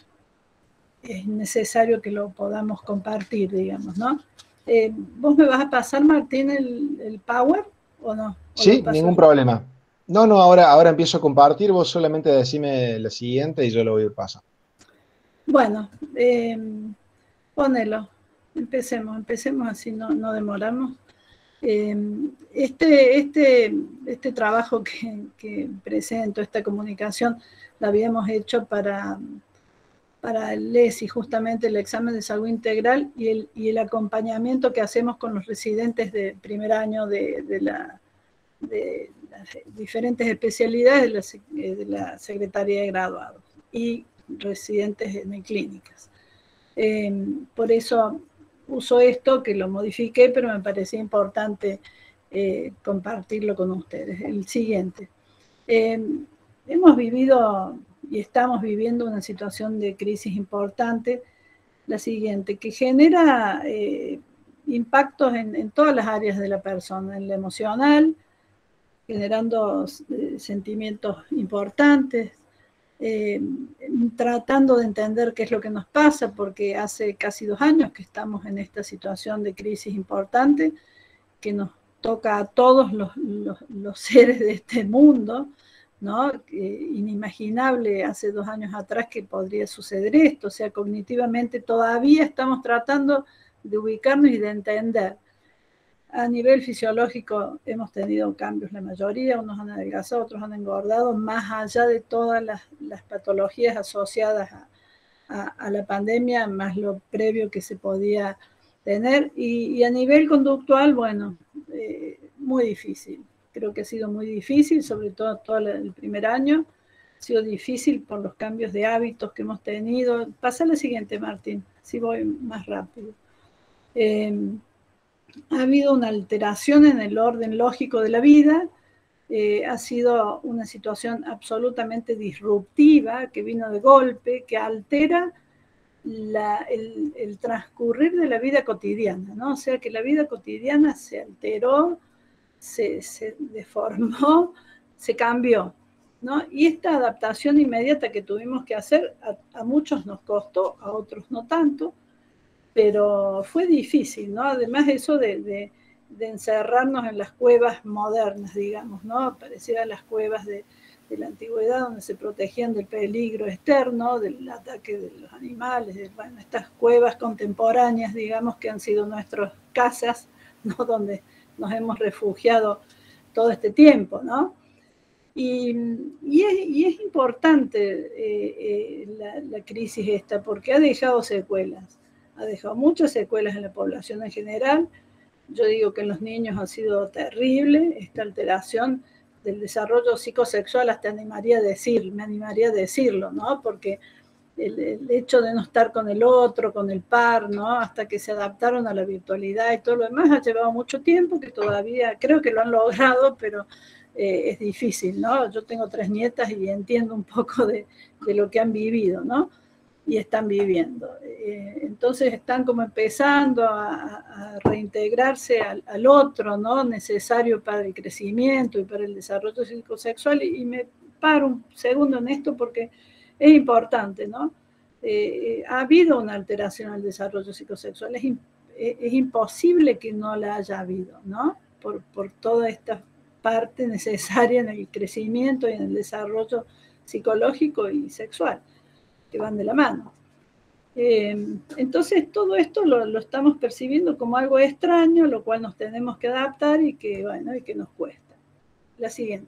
es necesario que lo podamos compartir, digamos, ¿no? Eh, ¿Vos me vas a pasar, Martín, el, el Power o no? ¿O sí, ningún problema. No, no, ahora, ahora empiezo a compartir, vos solamente decime la siguiente y yo lo voy a ir pasando. Bueno, eh, ponelo, empecemos, empecemos así, no, no demoramos. Eh, este, este, este trabajo que, que presento, esta comunicación, la habíamos hecho para, para el E S I, justamente el examen de salud integral y el, y el acompañamiento que hacemos con los residentes de primer año de, de, la, de las diferentes especialidades de la, de la Secretaría de Graduados y residentes en clínicas. Eh, por eso uso esto, que lo modifiqué, pero me parecía importante eh, compartirlo con ustedes. El siguiente. Eh, hemos vivido y estamos viviendo una situación de crisis importante, la siguiente, que genera eh, impactos en, en todas las áreas de la persona, en lo emocional, generando eh, sentimientos importantes, eh, tratando de entender qué es lo que nos pasa, porque hace casi dos años que estamos en esta situación de crisis importante, que nos toca a todos los, los, los seres de este mundo, ¿no? Eh, inimaginable hace dos años atrás que podría suceder esto, o sea, cognitivamente todavía estamos tratando de ubicarnos y de entender. A nivel fisiológico hemos tenido cambios la mayoría, unos han adelgazado, otros han engordado, más allá de todas las, las patologías asociadas a, a, a la pandemia, más lo previo que se podía tener, y, y a nivel conductual, bueno, eh, muy difícil. Creo que ha sido muy difícil, sobre todo todo el primer año. Ha sido difícil por los cambios de hábitos que hemos tenido. Pasa la siguiente, Martín, si voy más rápido. Eh, ha habido una alteración en el orden lógico de la vida. Eh, ha sido una situación absolutamente disruptiva, que vino de golpe, que altera la, el, el transcurrir de la vida cotidiana, ¿no? O sea que la vida cotidiana se alteró, Se, se deformó, se cambió, ¿no? Y esta adaptación inmediata que tuvimos que hacer, a, a muchos nos costó, a otros no tanto, pero fue difícil, ¿no? Además eso de, de, de encerrarnos en las cuevas modernas, digamos, ¿no? Parecían las cuevas de, de la antigüedad donde se protegían del peligro externo, del ataque de los animales, de, bueno, estas cuevas contemporáneas, digamos, que han sido nuestras casas, ¿no? Donde nos hemos refugiado todo este tiempo, ¿no? Y, y, es, y es importante eh, eh, la, la crisis esta, porque ha dejado secuelas, ha dejado muchas secuelas en la población en general. Yo digo que en los niños ha sido terrible esta alteración del desarrollo psicosexual, hasta animaría a decir, me animaría a decirlo, ¿no? Porque El, el hecho de no estar con el otro, con el par, ¿no? Hasta que se adaptaron a la virtualidad y todo lo demás, ha llevado mucho tiempo, que todavía creo que lo han logrado, pero eh, es difícil, ¿no? Yo tengo tres nietas y entiendo un poco de, de lo que han vivido, ¿no? Y están viviendo. Eh, entonces están como empezando a, a reintegrarse al, al otro, ¿no? Necesario para el crecimiento y para el desarrollo psicosexual, y, y me paro un segundo en esto porque es importante, ¿no? Eh, ha habido una alteración al desarrollo psicosexual, es, es imposible que no la haya habido, ¿no? Por, por toda esta parte necesaria en el crecimiento y en el desarrollo psicológico y sexual, que van de la mano. Eh, entonces, todo esto lo, lo estamos percibiendo como algo extraño, lo cual nos tenemos que adaptar y que, bueno, y que nos cuesta. La siguiente.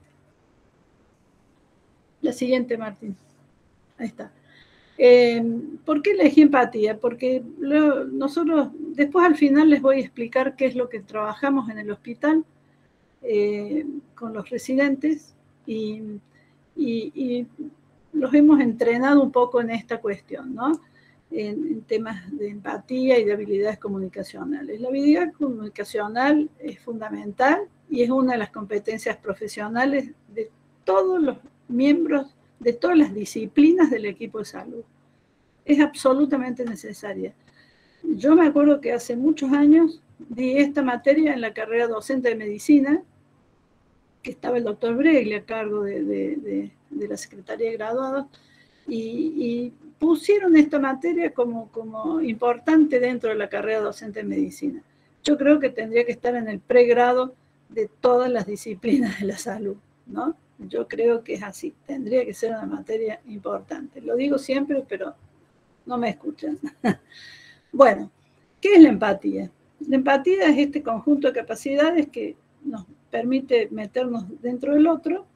La siguiente, Martín. Ahí está. Eh, ¿Por qué elegí empatía? Porque lo, nosotros, después al final les voy a explicar qué es lo que trabajamos en el hospital eh, con los residentes y, y, y los hemos entrenado un poco en esta cuestión, ¿no? En, en temas de empatía y de habilidades comunicacionales. La habilidad comunicacional es fundamental y es una de las competencias profesionales de todos los miembros de todas las disciplinas del equipo de salud. Es absolutamente necesaria. Yo me acuerdo que hace muchos años di esta materia en la carrera docente de medicina, que estaba el doctor Bregli a cargo de, de, de, de la Secretaría de Graduados, y, y pusieron esta materia como, como importante dentro de la carrera docente de medicina. Yo creo que tendría que estar en el pregrado de todas las disciplinas de la salud, ¿no? Yo creo que es así, tendría que ser una materia importante. Lo digo siempre, pero no me escuchan. Bueno, ¿qué es la empatía? La empatía es este conjunto de capacidades que nos permite meternos dentro del otro,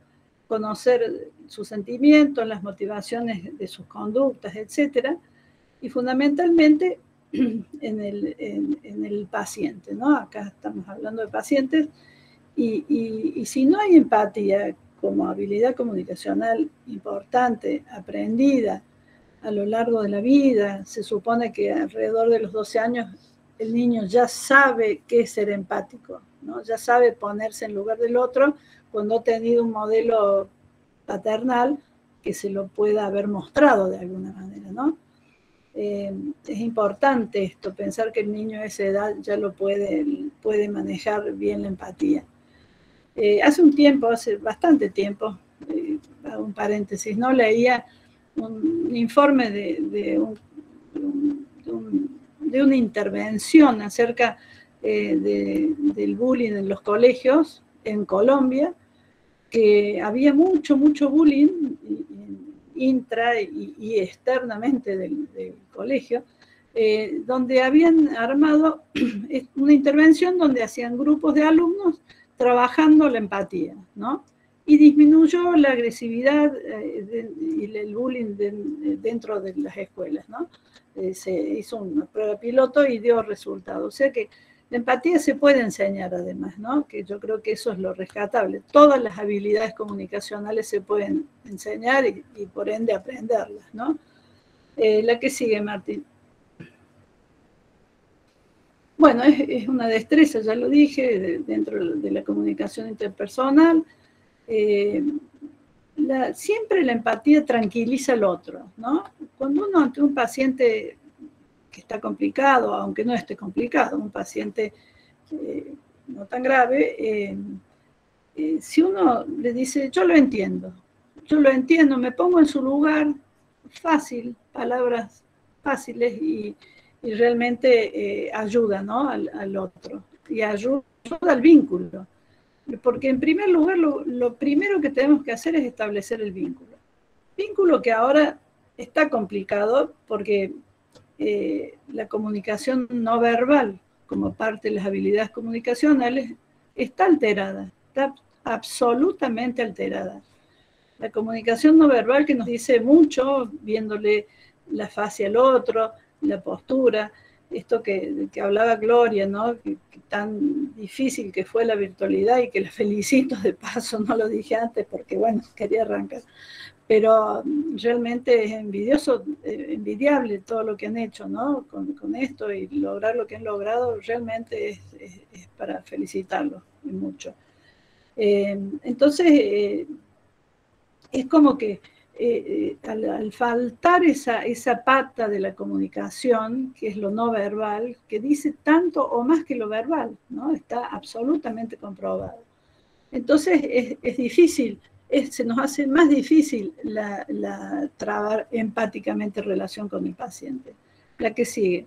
conocer sus sentimientos, las motivaciones de sus conductas, etcétera, y fundamentalmente en el, en, en el paciente, ¿no? Acá estamos hablando de pacientes, y, y, y si no hay empatía como habilidad comunicacional importante, aprendida a lo largo de la vida, se supone que alrededor de los doce años el niño ya sabe qué es ser empático, ¿no? Ya sabe ponerse en lugar del otro cuando ha tenido un modelo paternal que se lo pueda haber mostrado de alguna manera, ¿no? Eh, es importante esto, pensar que el niño a esa edad ya lo puede, puede manejar bien la empatía. Eh, hace un tiempo, hace bastante tiempo, eh, hago un paréntesis, ¿no? Leía un, un informe de, de, un, de, un, de una intervención acerca eh, de, del bullying en los colegios en Colombia, que había mucho, mucho bullying intra y, y externamente del, del colegio, eh, donde habían armado una intervención donde hacían grupos de alumnos trabajando la empatía, ¿no? Y disminuyó la agresividad eh, de, y el bullying de, de, dentro de las escuelas, ¿no? Eh, se hizo una prueba piloto y dio resultados. O sea que la empatía se puede enseñar además, ¿no? Que yo creo que eso es lo rescatable. Todas las habilidades comunicacionales se pueden enseñar y, y por ende aprenderlas, ¿no? Eh, la que sigue, Martín. Bueno, es, es una destreza, ya lo dije, de, dentro de la comunicación interpersonal. Eh, la, siempre la empatía tranquiliza al otro, ¿no? Cuando uno ante un paciente que está complicado, aunque no esté complicado, un paciente eh, no tan grave, eh, eh, si uno le dice, yo lo entiendo, yo lo entiendo, me pongo en su lugar, fácil, palabras fáciles y, y realmente eh, ayuda, ¿no? al, al otro, y ayuda, ayuda al vínculo. Porque en primer lugar, lo, lo primero que tenemos que hacer es establecer el vínculo. Vínculo que ahora está complicado porque Eh, la comunicación no verbal, como parte de las habilidades comunicacionales, está alterada, está absolutamente alterada. La comunicación no verbal que nos dice mucho, viéndole la fase al otro, la postura, esto que, que hablaba Gloria, ¿no? Que, que tan difícil que fue la virtualidad y que la felicito de paso, no lo dije antes porque, bueno, quería arrancar. Pero realmente es envidioso, eh, envidiable todo lo que han hecho, ¿no? Con, con esto y lograr lo que han logrado, realmente es, es, es para felicitarlos mucho. Eh, entonces, eh, es como que eh, al, al faltar esa, esa pata de la comunicación, que es lo no verbal, que dice tanto o más que lo verbal, ¿no? Está absolutamente comprobado. Entonces, es, es difícil. Es, se nos hace más difícil la, la trabar empáticamente relación con el paciente. La que sigue.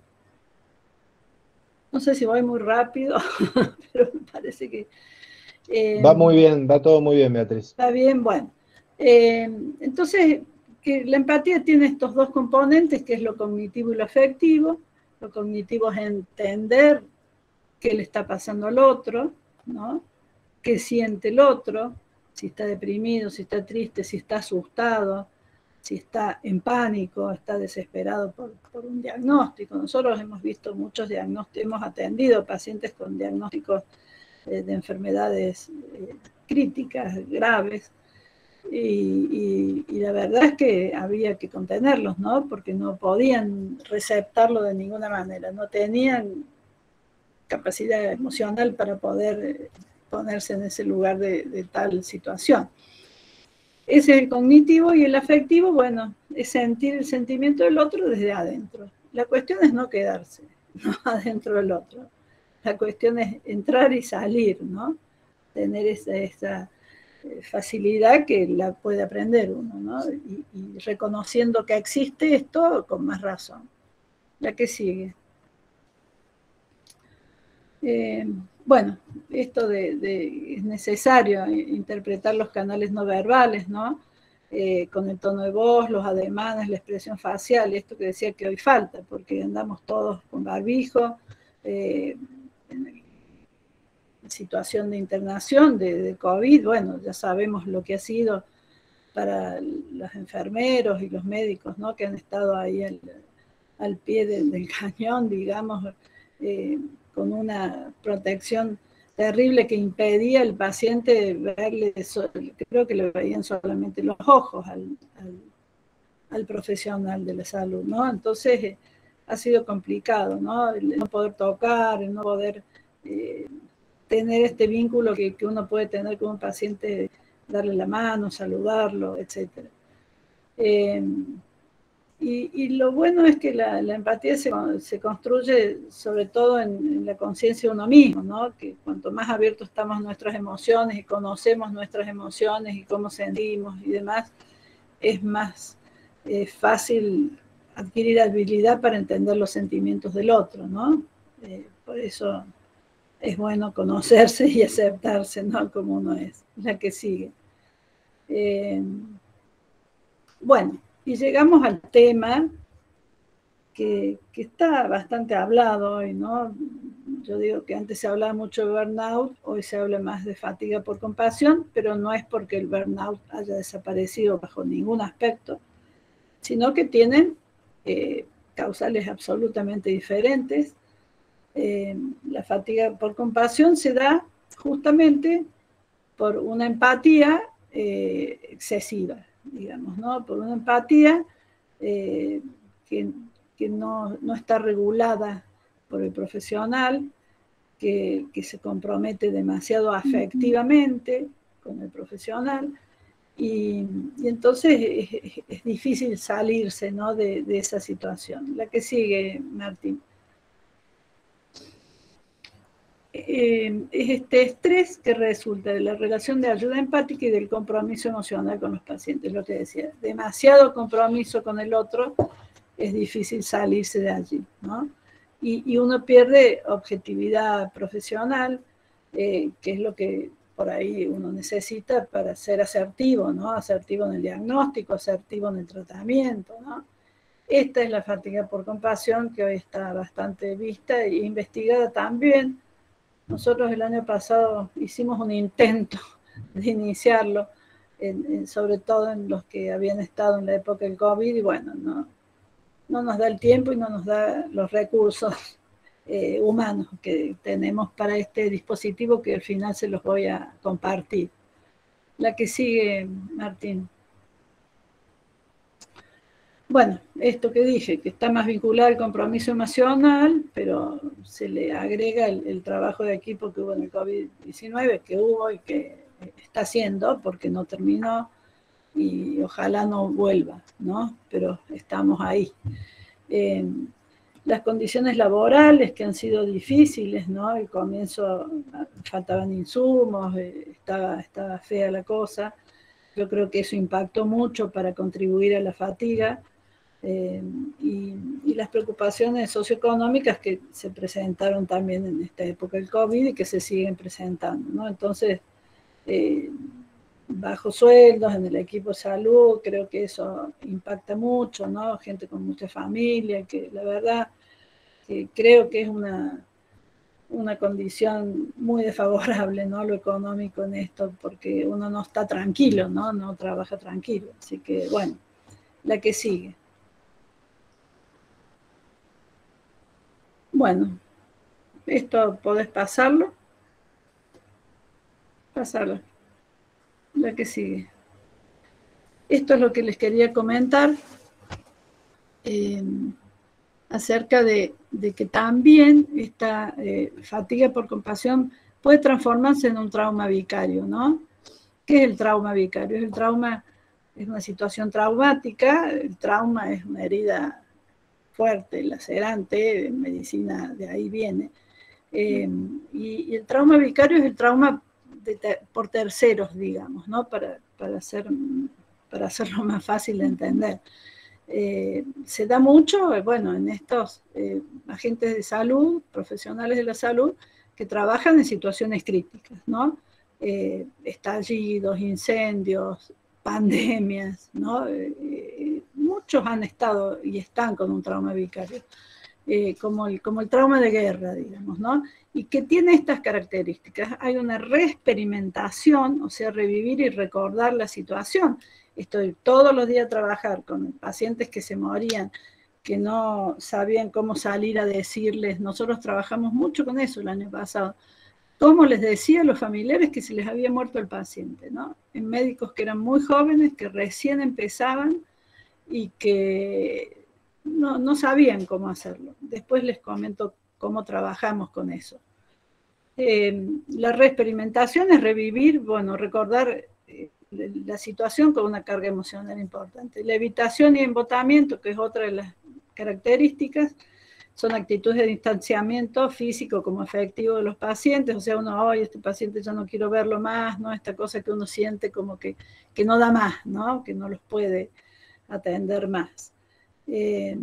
No sé si voy muy rápido, pero me parece que... Eh, va muy bien, va todo muy bien, Beatriz. Está bien, bueno. Eh, entonces, que la empatía tiene estos dos componentes, que es lo cognitivo y lo afectivo. Lo cognitivo es entender qué le está pasando al otro, ¿no? Qué siente el otro, si está deprimido, si está triste, si está asustado, si está en pánico, está desesperado por, por un diagnóstico. Nosotros hemos visto muchos diagnósticos, hemos atendido pacientes con diagnósticos eh, de enfermedades eh, críticas, graves, y, y, y la verdad es que había que contenerlos, ¿no? Porque no podían receptarlo de ninguna manera, no tenían capacidad emocional para poder... Eh, ponerse en ese lugar de, de tal situación. Ese es el cognitivo, y el afectivo, bueno, es sentir el sentimiento del otro desde adentro. La cuestión es no quedarse, no adentro del otro. La cuestión es entrar y salir, ¿no? Tener esa, esa facilidad que la puede aprender uno, ¿no? Y, y reconociendo que existe esto con más razón. La que sigue. Eh, Bueno, esto de, de, es necesario interpretar los canales no verbales, ¿no? Eh, con el tono de voz, los ademanes, la expresión facial, esto que decía que hoy falta, porque andamos todos con barbijo, eh, en situación de internación de, de COVID, bueno, ya sabemos lo que ha sido para los enfermeros y los médicos, ¿no? Que han estado ahí al, al pie de, del cañón, digamos, eh, con una protección terrible que impedía al paciente verle, creo que le veían solamente los ojos al, al, al profesional de la salud, ¿no? Entonces eh, ha sido complicado, ¿no? El no poder tocar, el no poder eh, tener este vínculo que, que uno puede tener con un paciente, darle la mano, saludarlo, etcétera. Eh, y, y lo bueno es que la, la empatía se, se construye sobre todo en, en la conciencia de uno mismo, ¿no? Que cuanto más abiertos estamos a nuestras emociones y conocemos nuestras emociones y cómo sentimos y demás, es más eh, fácil adquirir habilidad para entender los sentimientos del otro, ¿no? Eh, por eso es bueno conocerse y aceptarse, ¿no? Como uno es, la que sigue. Eh, bueno, y llegamos al tema que, que está bastante hablado hoy, ¿no? Yo digo que antes se hablaba mucho de burnout, hoy se habla más de fatiga por compasión, pero no es porque el burnout haya desaparecido bajo ningún aspecto, sino que tienen eh, causales absolutamente diferentes. Eh, la fatiga por compasión se da justamente por una empatía eh, excesiva, digamos, ¿no? Por una empatía eh, que, que no, no está regulada por el profesional, que, que se compromete demasiado afectivamente con el profesional, y, y entonces es, es difícil salirse, ¿no? de, de esa situación. La que sigue, Martín. Eh, es este estrés que resulta de la relación de ayuda empática y del compromiso emocional con los pacientes, lo que decía, demasiado compromiso con el otro, es difícil salirse de allí, ¿no? Y, y uno pierde objetividad profesional, eh, que es lo que por ahí uno necesita para ser asertivo, ¿no? Asertivo en el diagnóstico, asertivo en el tratamiento, ¿no? Esta es la fatiga por compasión, que hoy está bastante vista e investigada también. Nosotros el año pasado hicimos un intento de iniciarlo, en, en, sobre todo en los que habían estado en la época del COVID, y bueno, no, no nos da el tiempo y no nos da los recursos eh, humanos que tenemos para este dispositivo, que al final se los voy a compartir. La que sigue, Martín. Bueno, esto que dije, que está más vinculado al compromiso emocional, pero se le agrega el, el trabajo de equipo que hubo en el COVID diecinueve, que hubo y que está haciendo, porque no terminó y ojalá no vuelva, ¿no? Pero estamos ahí. Eh, las condiciones laborales que han sido difíciles, ¿no? Al comienzo faltaban insumos, eh, estaba, estaba fea la cosa. Yo creo que eso impactó mucho para contribuir a la fatiga. Eh, y, y las preocupaciones socioeconómicas que se presentaron también en esta época del COVID y que se siguen presentando, ¿no? Entonces, eh, bajos sueldos en el equipo de salud, creo que eso impacta mucho, ¿no? Gente con mucha familia, que la verdad que creo que es una, una condición muy desfavorable, ¿no? Lo económico en esto, porque uno no está tranquilo, ¿no? No trabaja tranquilo. Así que, bueno, la que sigue. Bueno, esto podés pasarlo. Pasarlo. La que sigue. Esto es lo que les quería comentar eh, acerca de, de que también esta eh, fatiga por compasión puede transformarse en un trauma vicario, ¿no? ¿Qué es el trauma vicario? El trauma es una situación traumática, el trauma es una herida fuerte, lacerante, en medicina de ahí viene. Eh, y, y el trauma vicario es el trauma de ter, por terceros, digamos, ¿no? Para, para, hacer, para hacerlo más fácil de entender. Eh, se da mucho, bueno, en estos eh, agentes de salud, profesionales de la salud, que trabajan en situaciones críticas, ¿no? Eh, estallidos, incendios, pandemias, ¿no? Eh, muchos han estado y están con un trauma vicario, eh, como, el, como el trauma de guerra, digamos, ¿no? Y que tiene estas características. Hay una reexperimentación, o sea, revivir y recordar la situación. estoy todos los días a trabajar con pacientes que se morían, que no sabían cómo salir a decirles, nosotros trabajamos mucho con eso el año pasado, cómo les decía a los familiares que se les había muerto el paciente, ¿no? En médicos que eran muy jóvenes, que recién empezaban y que no, no sabían cómo hacerlo. Después les comento cómo trabajamos con eso. Eh, la reexperimentación es revivir, bueno, recordar eh, la situación con una carga emocional importante. La evitación y embotamiento, que es otra de las características, son actitudes de distanciamiento físico como afectivo de los pacientes, o sea, uno, hoy este paciente ya no quiero verlo más, ¿no? Esta cosa que uno siente como que, que no da más, ¿no? Que no los puede atender más. Eh,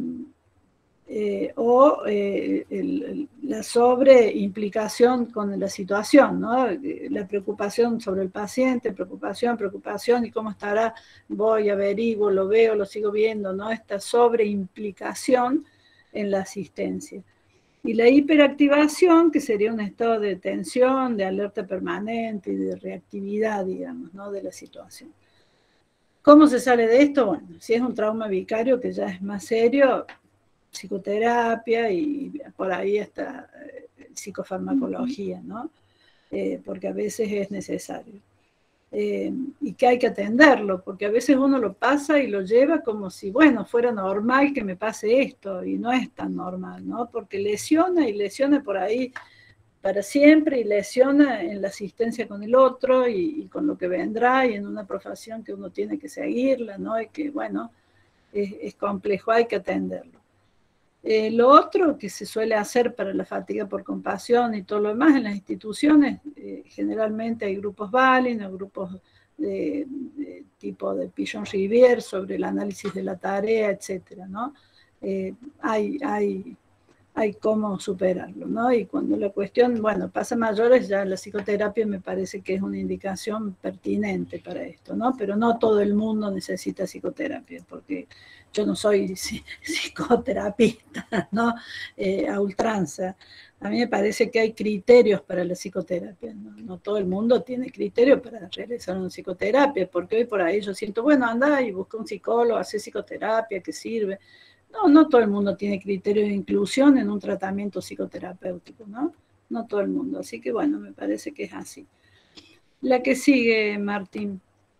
eh, o eh, el, el, la sobreimplicación con la situación, ¿no? La preocupación sobre el paciente, preocupación, preocupación, y cómo estará, voy, averiguo, lo veo, lo sigo viendo, ¿no? Esta sobreimplicación en la asistencia. Y la hiperactivación, que sería un estado de tensión, de alerta permanente y de reactividad, digamos, ¿no? De la situación. ¿Cómo se sale de esto? Bueno, si es un trauma vicario que ya es más serio, psicoterapia y por ahí está eh, psicofarmacología, ¿no? Eh, porque a veces es necesario. Eh, y que hay que atenderlo, porque a veces uno lo pasa y lo lleva como si, bueno, fuera normal que me pase esto, y no es tan normal, ¿no? Porque lesiona y lesiona por ahí para siempre, y lesiona en la asistencia con el otro, y, y con lo que vendrá, y en una profesión que uno tiene que seguirla, ¿no? Y que, bueno, es, es complejo, hay que atenderlo. Eh, lo otro que se suele hacer para la fatiga por compasión y todo lo demás en las instituciones, eh, generalmente hay grupos Balin o grupos de, de tipo de Pigeon-Rivière sobre el análisis de la tarea, etcétera, ¿no? Eh, hay, hay, hay cómo superarlo, ¿no? Y cuando la cuestión, bueno, pasa a mayores, ya la psicoterapia me parece que es una indicación pertinente para esto, ¿no? Pero no todo el mundo necesita psicoterapia, porque yo no soy psicoterapista, ¿no? Eh, a ultranza. A mí me parece que hay criterios para la psicoterapia, ¿no? No todo el mundo tiene criterios para realizar una psicoterapia, porque hoy por ahí yo siento, bueno, anda y busca un psicólogo, hace psicoterapia, que sirve. No, no todo el mundo tiene criterio de inclusión en un tratamiento psicoterapéutico, ¿no? No todo el mundo. Así que, bueno, me parece que es así. La que sigue, Martín.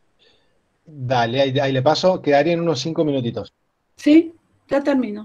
Dale, ahí, ahí le paso. Quedarían unos cinco minutitos. Sí, ya termino.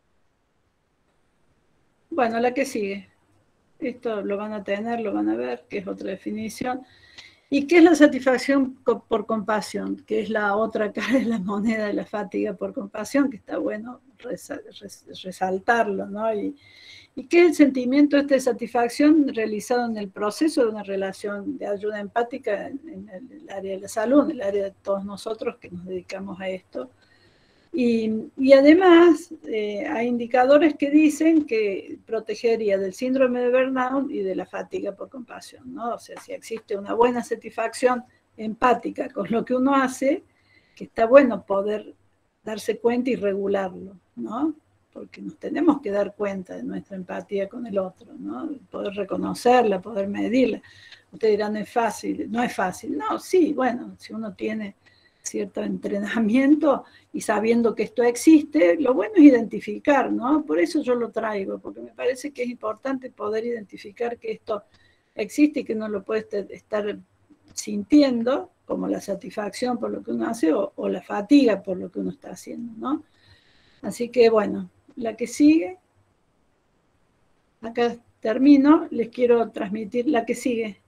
Bueno, la que sigue. Esto lo van a tener, lo van a ver, que es otra definición. ¿Y qué es la satisfacción por compasión? Que es la otra cara de la moneda de la fatiga por compasión, que está bueno resaltarlo, ¿no? Y, y qué es el sentimiento este de satisfacción realizado en el proceso de una relación de ayuda empática en el área de la salud, en el área de todos nosotros que nos dedicamos a esto. Y, y además eh, hay indicadores que dicen que protegería del síndrome de burnout y de la fatiga por compasión, ¿no? O sea, si existe una buena satisfacción empática con lo que uno hace, que está bueno poder darse cuenta y regularlo, ¿no? Porque nos tenemos que dar cuenta de nuestra empatía con el otro, ¿no? Poder reconocerla, poder medirla. Ustedes dirán, no es fácil. No es fácil. No, sí, bueno, si uno tiene cierto entrenamiento y sabiendo que esto existe, lo bueno es identificar, ¿no? Por eso yo lo traigo, porque me parece que es importante poder identificar que esto existe y que uno lo puede estar sintiendo, como la satisfacción por lo que uno hace o, o la fatiga por lo que uno está haciendo, ¿no? Así que, bueno, la que sigue, acá termino, les quiero transmitir la que sigue.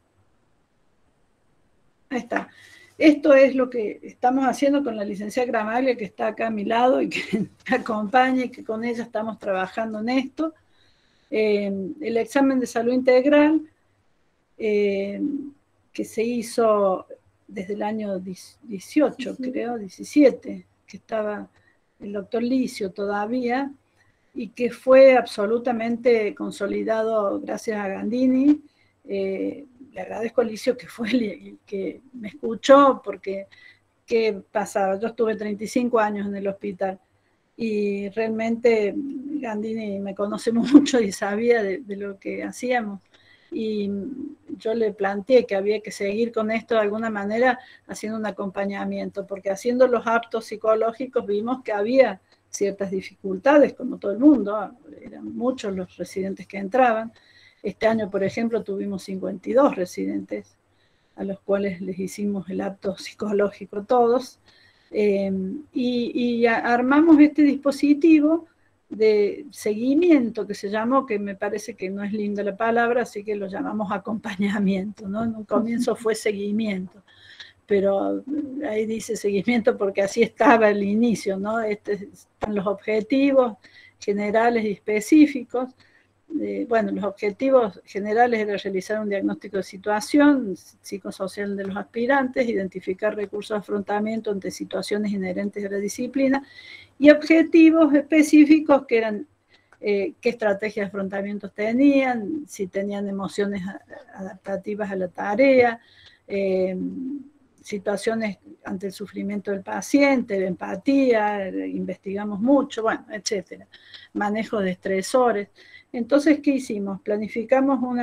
Ahí está. Esto es lo que estamos haciendo con la licenciada Gramaglia, que está acá a mi lado y que me acompaña y que con ella estamos trabajando en esto. Eh, el examen de salud integral, eh, que se hizo desde el año dieciocho, sí, creo, diecisiete, que estaba el doctor Licio todavía, y que fue absolutamente consolidado gracias a Gandini. Eh, le agradezco a Licio que fue el que me escuchó, porque ¿qué pasaba? Yo estuve treinta y cinco años en el hospital y realmente Gandini me conoce mucho y sabía de, de lo que hacíamos. y yo le planteé que había que seguir con esto de alguna manera haciendo un acompañamiento, porque haciendo los aptos psicológicos vimos que había ciertas dificultades, como todo el mundo, eran muchos los residentes que entraban. Este año, por ejemplo, tuvimos cincuenta y dos residentes a los cuales les hicimos el apto psicológico todos, eh, y, y armamos este dispositivo de seguimiento que se llamó, que me parece que no es linda la palabra, así que lo llamamos acompañamiento, ¿no? En un comienzo fue seguimiento, pero ahí dice seguimiento porque así estaba el inicio, ¿no? Este, están los objetivos generales y específicos. Eh, bueno, los objetivos generales eran realizar un diagnóstico de situación psicosocial de los aspirantes, identificar recursos de afrontamiento ante situaciones inherentes a la disciplina, y objetivos específicos que eran eh, qué estrategias de afrontamiento tenían, si tenían emociones adaptativas a la tarea, eh, situaciones ante el sufrimiento del paciente, de empatía, investigamos mucho, bueno, etcétera, manejo de estresores. Entonces, ¿qué hicimos? Planificamos un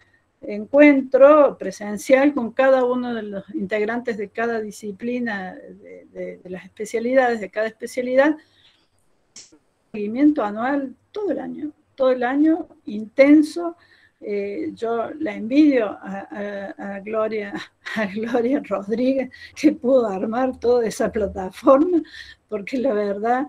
encuentro presencial con cada uno de los integrantes de cada disciplina, de, de, de las especialidades, de cada especialidad, seguimiento anual todo el año, todo el año, intenso. Eh, yo la envidio a, a, a, Gloria, a Gloria Rodríguez, que pudo armar toda esa plataforma, porque la verdad,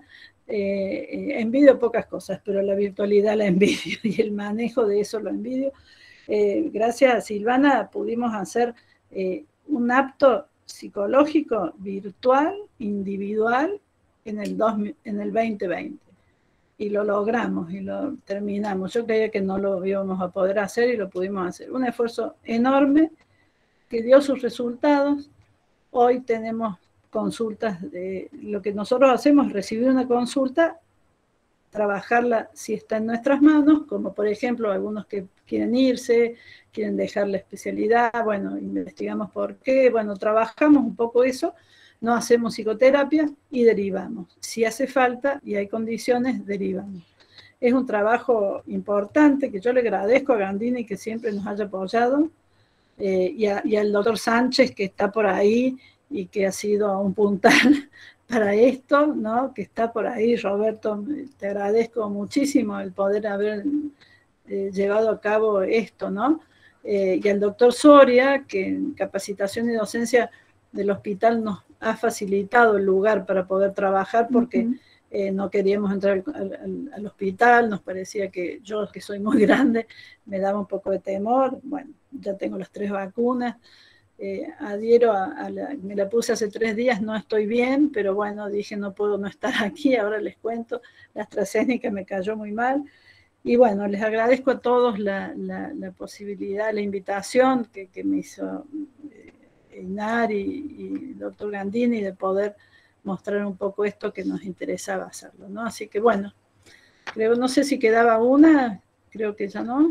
eh, envidio pocas cosas, pero la virtualidad la envidio, y el manejo de eso lo envidio. Eh, gracias a Silvana pudimos hacer eh, un apto psicológico virtual, individual, en el, dos, en el veinte veinte. Y lo logramos y lo terminamos. Yo creía que no lo íbamos a poder hacer y lo pudimos hacer. Un esfuerzo enorme que dio sus resultados. Hoy tenemos consultas de lo que nosotros hacemos, recibir una consulta, trabajarla si está en nuestras manos, como por ejemplo algunos que quieren irse, quieren dejar la especialidad, bueno, investigamos por qué, bueno, trabajamos un poco eso. No hacemos psicoterapia y derivamos. Si hace falta y hay condiciones, derivamos. Es un trabajo importante que yo le agradezco a Gandini que siempre nos haya apoyado, eh, y, a, y al doctor Sánchez que está por ahí y que ha sido un puntal para esto, ¿no? Que está por ahí. Roberto, te agradezco muchísimo el poder haber eh, llevado a cabo esto, ¿no? Eh, y al doctor Soria, que en capacitación y docencia del hospital nos ha facilitado el lugar para poder trabajar, porque uh-huh. eh, no queríamos entrar al, al, al hospital, nos parecía que yo, que soy muy grande, me daba un poco de temor. Bueno, ya tengo las tres vacunas, eh, adhiero a, a la, me la puse hace tres días, no estoy bien, pero bueno, dije no puedo no estar aquí, ahora les cuento, la AstraZeneca me cayó muy mal. Y bueno, les agradezco a todos la, la, la posibilidad, la invitación que, que me hizo eh, Inar y, y el doctor Gandini, de poder mostrar un poco esto que nos interesaba hacerlo, ¿no? Así que bueno, creo, no sé si quedaba una, creo que ya no.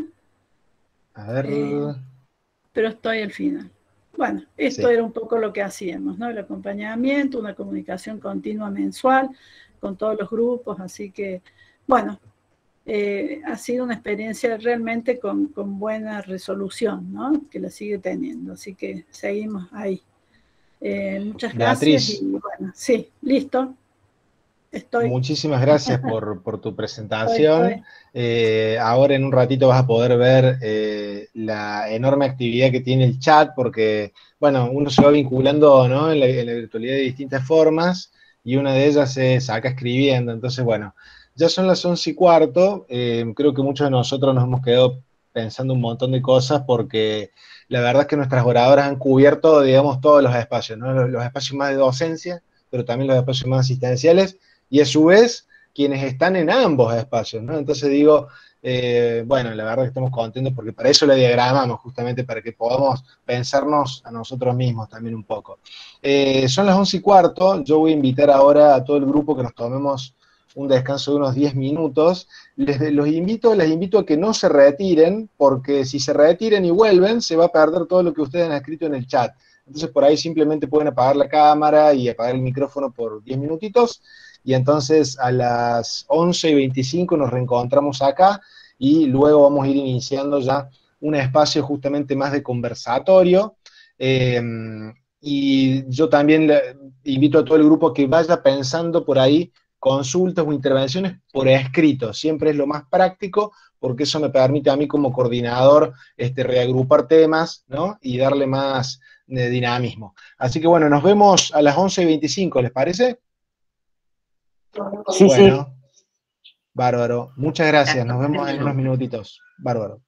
A ver. Eh, pero estoy al final. Bueno, esto sí. Era un poco lo que hacíamos, ¿no? El acompañamiento, una comunicación continua mensual con todos los grupos, así que, bueno, eh, ha sido una experiencia realmente con, con buena resolución, ¿no? Que la sigue teniendo, así que seguimos ahí. Eh, muchas gracias. Beatriz, y bueno, sí, listo. Estoy. Muchísimas gracias por, por tu presentación. Estoy, estoy. Eh, ahora en un ratito vas a poder ver eh, la enorme actividad que tiene el chat, porque, bueno, uno se va vinculando, ¿no? en, la, en la virtualidad de distintas formas, y una de ellas es acá escribiendo. Entonces, bueno, ya son las once y cuarto, eh, creo que muchos de nosotros nos hemos quedado pensando un montón de cosas, porque la verdad es que nuestras oradoras han cubierto, digamos, todos los espacios, ¿no? Los, los espacios más de docencia, pero también los espacios más asistenciales, y a su vez, quienes están en ambos espacios, ¿no? Entonces digo, eh, bueno, la verdad que estamos contentos, porque para eso la diagramamos, justamente para que podamos pensarnos a nosotros mismos también un poco. Eh, son las once y cuarto, yo voy a invitar ahora a todo el grupo que nos tomemos un descanso de unos diez minutos. Les, los invito, les invito a que no se retiren, porque si se retiran y vuelven, se va a perder todo lo que ustedes han escrito en el chat. Entonces por ahí simplemente pueden apagar la cámara y apagar el micrófono por diez minutitos, y entonces a las once y veinticinco nos reencontramos acá, y luego vamos a ir iniciando ya un espacio justamente más de conversatorio. Eh, y yo también le invito a todo el grupo que vaya pensando por ahí consultas o intervenciones por escrito, siempre es lo más práctico, porque eso me permite a mí como coordinador este, reagrupar temas, ¿no? Y darle más de dinamismo. Así que bueno, nos vemos a las once y veinticinco, ¿les parece? Sí, bueno, sí. Bárbaro. Muchas gracias, nos vemos en unos minutitos. Bárbaro.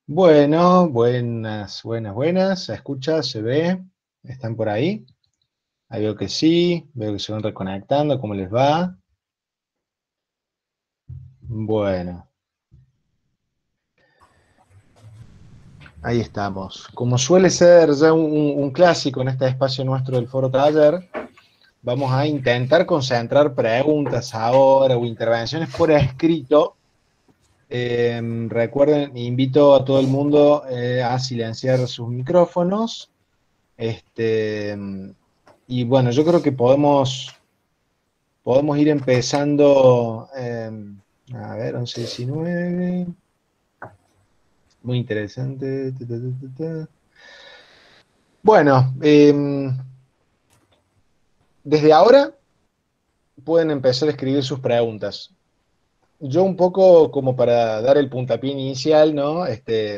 Bueno, buenas, buenas, buenas. ¿Se escucha? ¿Se ve? ¿Están por ahí? Ahí veo que sí, veo que se van reconectando. ¿Cómo les va? Bueno, ahí estamos. Como suele ser ya un, un clásico en este espacio nuestro del Foro Taller, vamos a intentar concentrar preguntas ahora o intervenciones por escrito. Eh, recuerden, invito a todo el mundo eh, a silenciar sus micrófonos. Este, y bueno, yo creo que podemos, podemos ir empezando. Eh, a ver, once diecinueve. Muy interesante. Ta, ta, ta, ta. Bueno, eh, desde ahora pueden empezar a escribir sus preguntas. Yo un poco como para dar el puntapié inicial, ¿no? Este,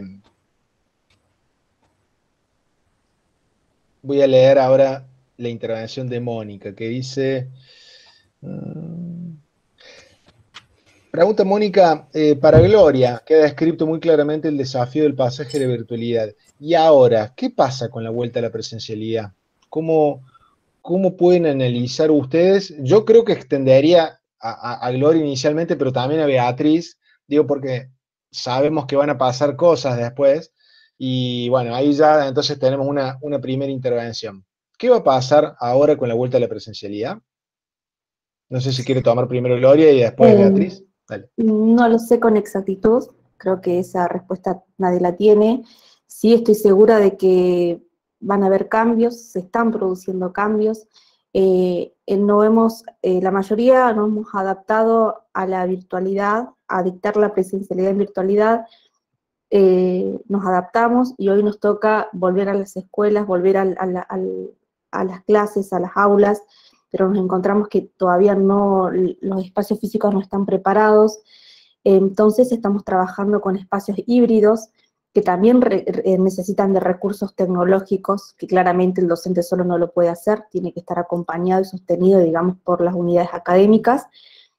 voy a leer ahora la intervención de Mónica, que dice... Uh, pregunta Mónica, eh, para Gloria, queda descrito muy claramente el desafío del pasaje de virtualidad. Y ahora, ¿qué pasa con la vuelta a la presencialidad? ¿Cómo, cómo pueden analizar ustedes? Yo creo que extendería a, a, a Gloria inicialmente, pero también a Beatriz, digo porque sabemos que van a pasar cosas después, y bueno, ahí ya entonces tenemos una, una primera intervención. ¿Qué va a pasar ahora con la vuelta a la presencialidad? No sé si quiere tomar primero Gloria y después eh, Beatriz. Dale. No lo sé con exactitud, creo que esa respuesta nadie la tiene. Sí estoy segura de que van a haber cambios, se están produciendo cambios. Eh, no hemos, eh, la mayoría nos hemos adaptado a la virtualidad, a dictar la presencialidad en virtualidad. Eh, nos adaptamos y hoy nos toca volver a las escuelas, volver al, al, al, a las clases, a las aulas, pero nos encontramos que todavía no, los espacios físicos no están preparados. Entonces estamos trabajando con espacios híbridos que también re, re, necesitan de recursos tecnológicos, que claramente el docente solo no lo puede hacer, tiene que estar acompañado y sostenido, digamos, por las unidades académicas.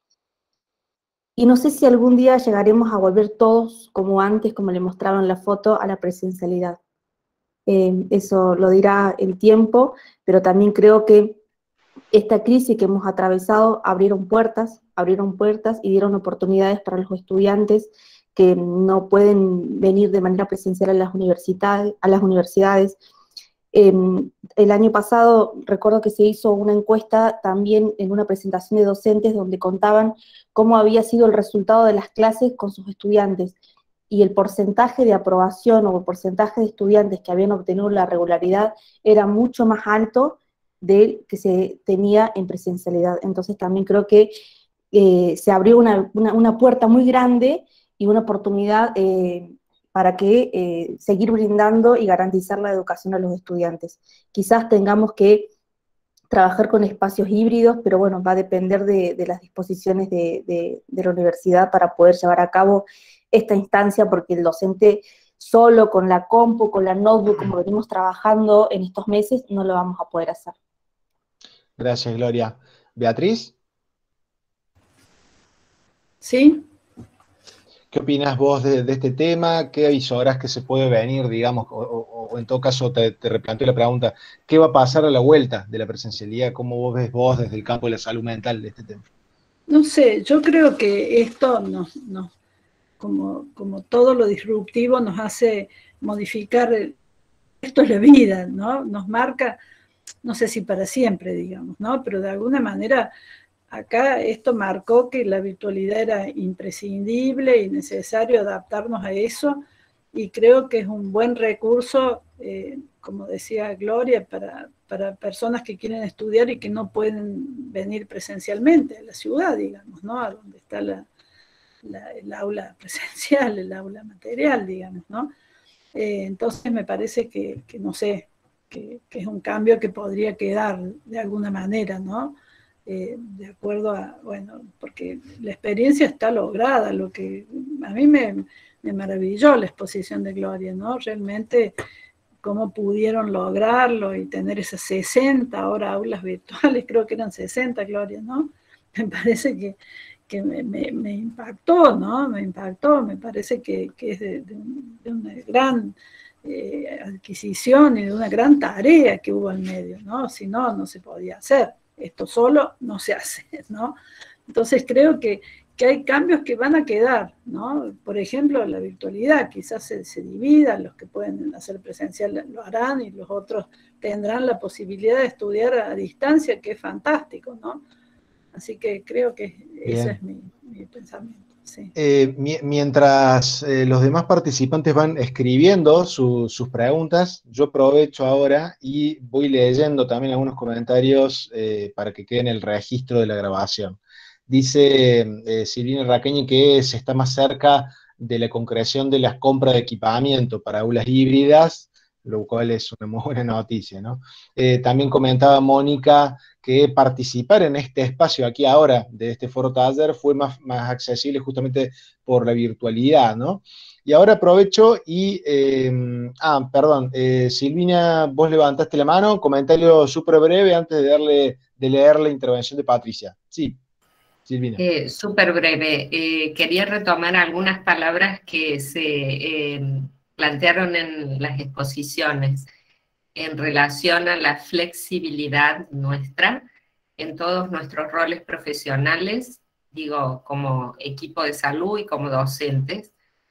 Y no sé si algún día llegaremos a volver todos, como antes, como le mostraron en la foto, a la presencialidad. Eh, eso lo dirá el tiempo, pero también creo que esta crisis que hemos atravesado abrieron puertas, abrieron puertas y dieron oportunidades para los estudiantes que no pueden venir de manera presencial a las universidades. A las universidades. Eh, el año pasado recuerdo que se hizo una encuesta también en una presentación de docentes donde contaban cómo había sido el resultado de las clases con sus estudiantes, y el porcentaje de aprobación o el porcentaje de estudiantes que habían obtenido la regularidad era mucho más alto del que se tenía en presencialidad. Entonces también creo que eh, se abrió una, una, una puerta muy grande y una oportunidad eh, para que eh, seguir brindando y garantizar la educación a los estudiantes. Quizás tengamos que trabajar con espacios híbridos, pero bueno, va a depender de, de las disposiciones de, de, de la universidad para poder llevar a cabo esta instancia, porque el docente solo con la compu, con la notebook, como venimos trabajando en estos meses, no lo vamos a poder hacer. Gracias, Gloria. ¿Beatriz? Sí. ¿Qué opinas vos de, de este tema? ¿Qué avisorás que se puede venir, digamos, o, o, o en todo caso te, te replanteo la pregunta, ¿qué va a pasar a la vuelta de la presencialidad? ¿Cómo vos ves vos desde el campo de la salud mental de este tema? No sé, yo creo que esto nos, nos como, como todo lo disruptivo nos hace modificar, el, esto es la vida, ¿no? Nos marca, no sé si para siempre, digamos, ¿no? Pero de alguna manera acá esto marcó que la virtualidad era imprescindible y necesario adaptarnos a eso, y creo que es un buen recurso, eh, como decía Gloria, para, para personas que quieren estudiar y que no pueden venir presencialmente a la ciudad, digamos, ¿no? A donde está la, la, el aula presencial, el aula material, digamos, ¿no? Eh, entonces me parece que, que no sé, que, que es un cambio que podría quedar de alguna manera, ¿no? Eh, de acuerdo a, bueno, porque la experiencia está lograda, lo que a mí me, me maravilló la exposición de Gloria, ¿no? Realmente cómo pudieron lograrlo y tener esas sesenta ahora aulas virtuales, creo que eran sesenta, Gloria, ¿no? Me parece que, que me, me, me impactó, ¿no? Me impactó, me parece que, que es de, de, un, de una gran eh, adquisición y de una gran tarea que hubo al medio, ¿no? Si no, no se podía hacer. Esto solo no se hace, ¿no? Entonces creo que, que hay cambios que van a quedar, ¿no? Por ejemplo, la virtualidad, quizás se, se divida, los que pueden hacer presencial lo harán y los otros tendrán la posibilidad de estudiar a distancia, que es fantástico, ¿no? Así que creo que Bien. ese es mi, mi pensamiento. Sí. Eh, mi, mientras eh, los demás participantes van escribiendo su, sus preguntas, yo aprovecho ahora y voy leyendo también algunos comentarios eh, para que quede en el registro de la grabación. Dice eh, Silvina Raqueñi que se está más cerca de la concreción de las compras de equipamiento para aulas híbridas, lo cual es una muy buena noticia, ¿no? Eh, también comentaba Mónica que participar en este espacio aquí ahora, de este foro taller, fue más, más accesible justamente por la virtualidad, ¿no? Y ahora aprovecho y, eh, ah, perdón, eh, Silvina, vos levantaste la mano, comentario súper breve antes de, darle, de leer la intervención de Patricia. Sí, Silvina. Eh, súper breve, eh, quería retomar algunas palabras que se eh, plantearon en las exposiciones en relación a la flexibilidad nuestra en todos nuestros roles profesionales, digo, como equipo de salud y como docentes.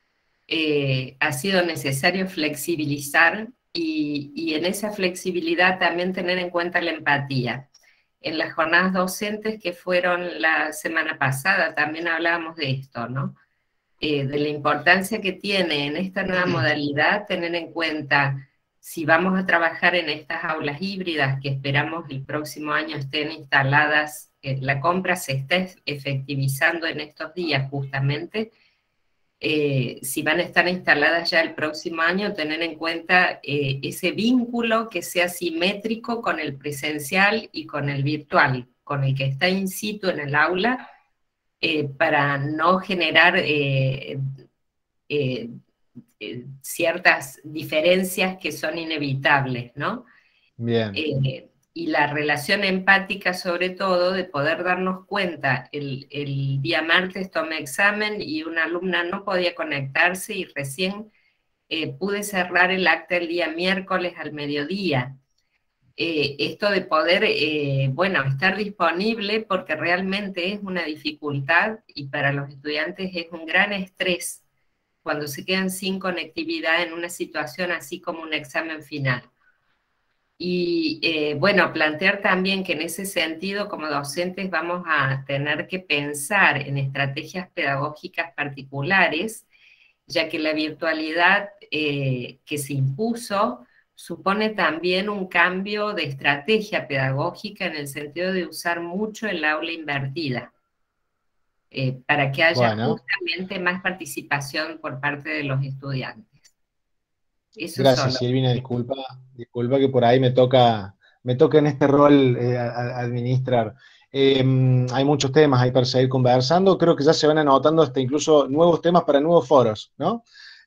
Eh, ha sido necesario flexibilizar y, y en esa flexibilidad también tener en cuenta la empatía. En las jornadas docentes que fueron la semana pasada también hablábamos de esto, ¿no? Eh, de la importancia que tiene en esta nueva modalidad tener en cuenta si vamos a trabajar en estas aulas híbridas que esperamos el próximo año estén instaladas, eh, la compra se está efectivizando en estos días justamente, eh, si van a estar instaladas ya el próximo año, tener en cuenta eh, ese vínculo que sea simétrico con el presencial y con el virtual, con el que está in situ en el aula, eh, para no generar eh, eh, eh, ciertas diferencias que son inevitables, ¿no? Bien. Eh, y la relación empática sobre todo, de poder darnos cuenta, el, el día martes tomé examen y una alumna no podía conectarse y recién eh, pude cerrar el acta el día miércoles al mediodía. Eh, esto de poder, eh, bueno, estar disponible porque realmente es una dificultad y para los estudiantes es un gran estrés cuando se quedan sin conectividad en una situación así como un examen final. Y eh, bueno, plantear también que en ese sentido como docentes vamos a tener que pensar en estrategias pedagógicas particulares, ya que la virtualidad eh, que se impuso supone también un cambio de estrategia pedagógica en el sentido de usar mucho el aula invertida, eh, para que haya Bueno. justamente más participación por parte de los estudiantes. Eso Gracias, solo. Silvina, disculpa, disculpa que por ahí me toca, me toca en este rol eh, a, a administrar. Eh, hay muchos temas ahí para seguir conversando, creo que ya se van anotando hasta incluso nuevos temas para nuevos foros, ¿no?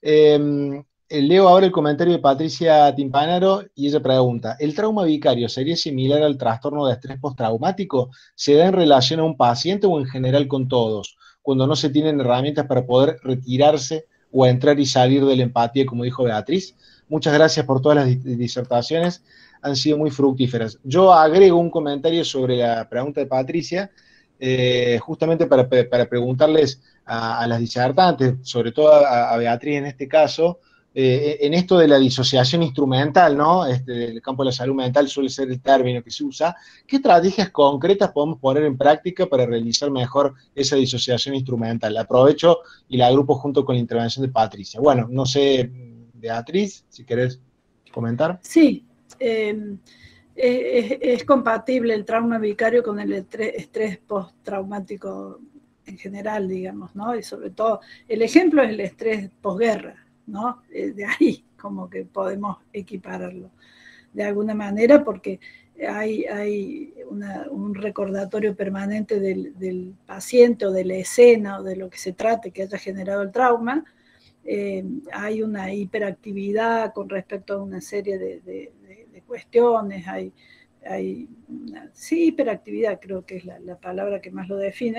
Eh, leo ahora el comentario de Patricia Timpanaro y ella pregunta, ¿el trauma vicario sería similar al trastorno de estrés postraumático? ¿Se da en relación a un paciente o en general con todos? Cuando no se tienen herramientas para poder retirarse o a entrar y salir de la empatía, como dijo Beatriz. Muchas gracias por todas las disertaciones, han sido muy fructíferas. Yo agrego un comentario sobre la pregunta de Patricia, eh, justamente para, para preguntarles a, a las disertantes, sobre todo a, a Beatriz en este caso, eh, en esto de la disociación instrumental, ¿no? Este, el campo de la salud mental suele ser el término que se usa. ¿Qué estrategias concretas podemos poner en práctica para realizar mejor esa disociación instrumental? Aprovecho y la agrupo junto con la intervención de Patricia. Bueno, no sé, Beatriz, si querés comentar. Sí, eh, es, es compatible el trauma vicario con el estrés, estrés postraumático en general, digamos, ¿no? Y sobre todo, el ejemplo es el estrés posguerra, ¿no? De ahí como que podemos equipararlo de alguna manera porque hay, hay una, un recordatorio permanente del, del paciente o de la escena o de lo que se trate que haya generado el trauma. Eh, hay una hiperactividad con respecto a una serie de, de, de, de cuestiones, hay, hay una, sí, hiperactividad creo que es la, la palabra que más lo define,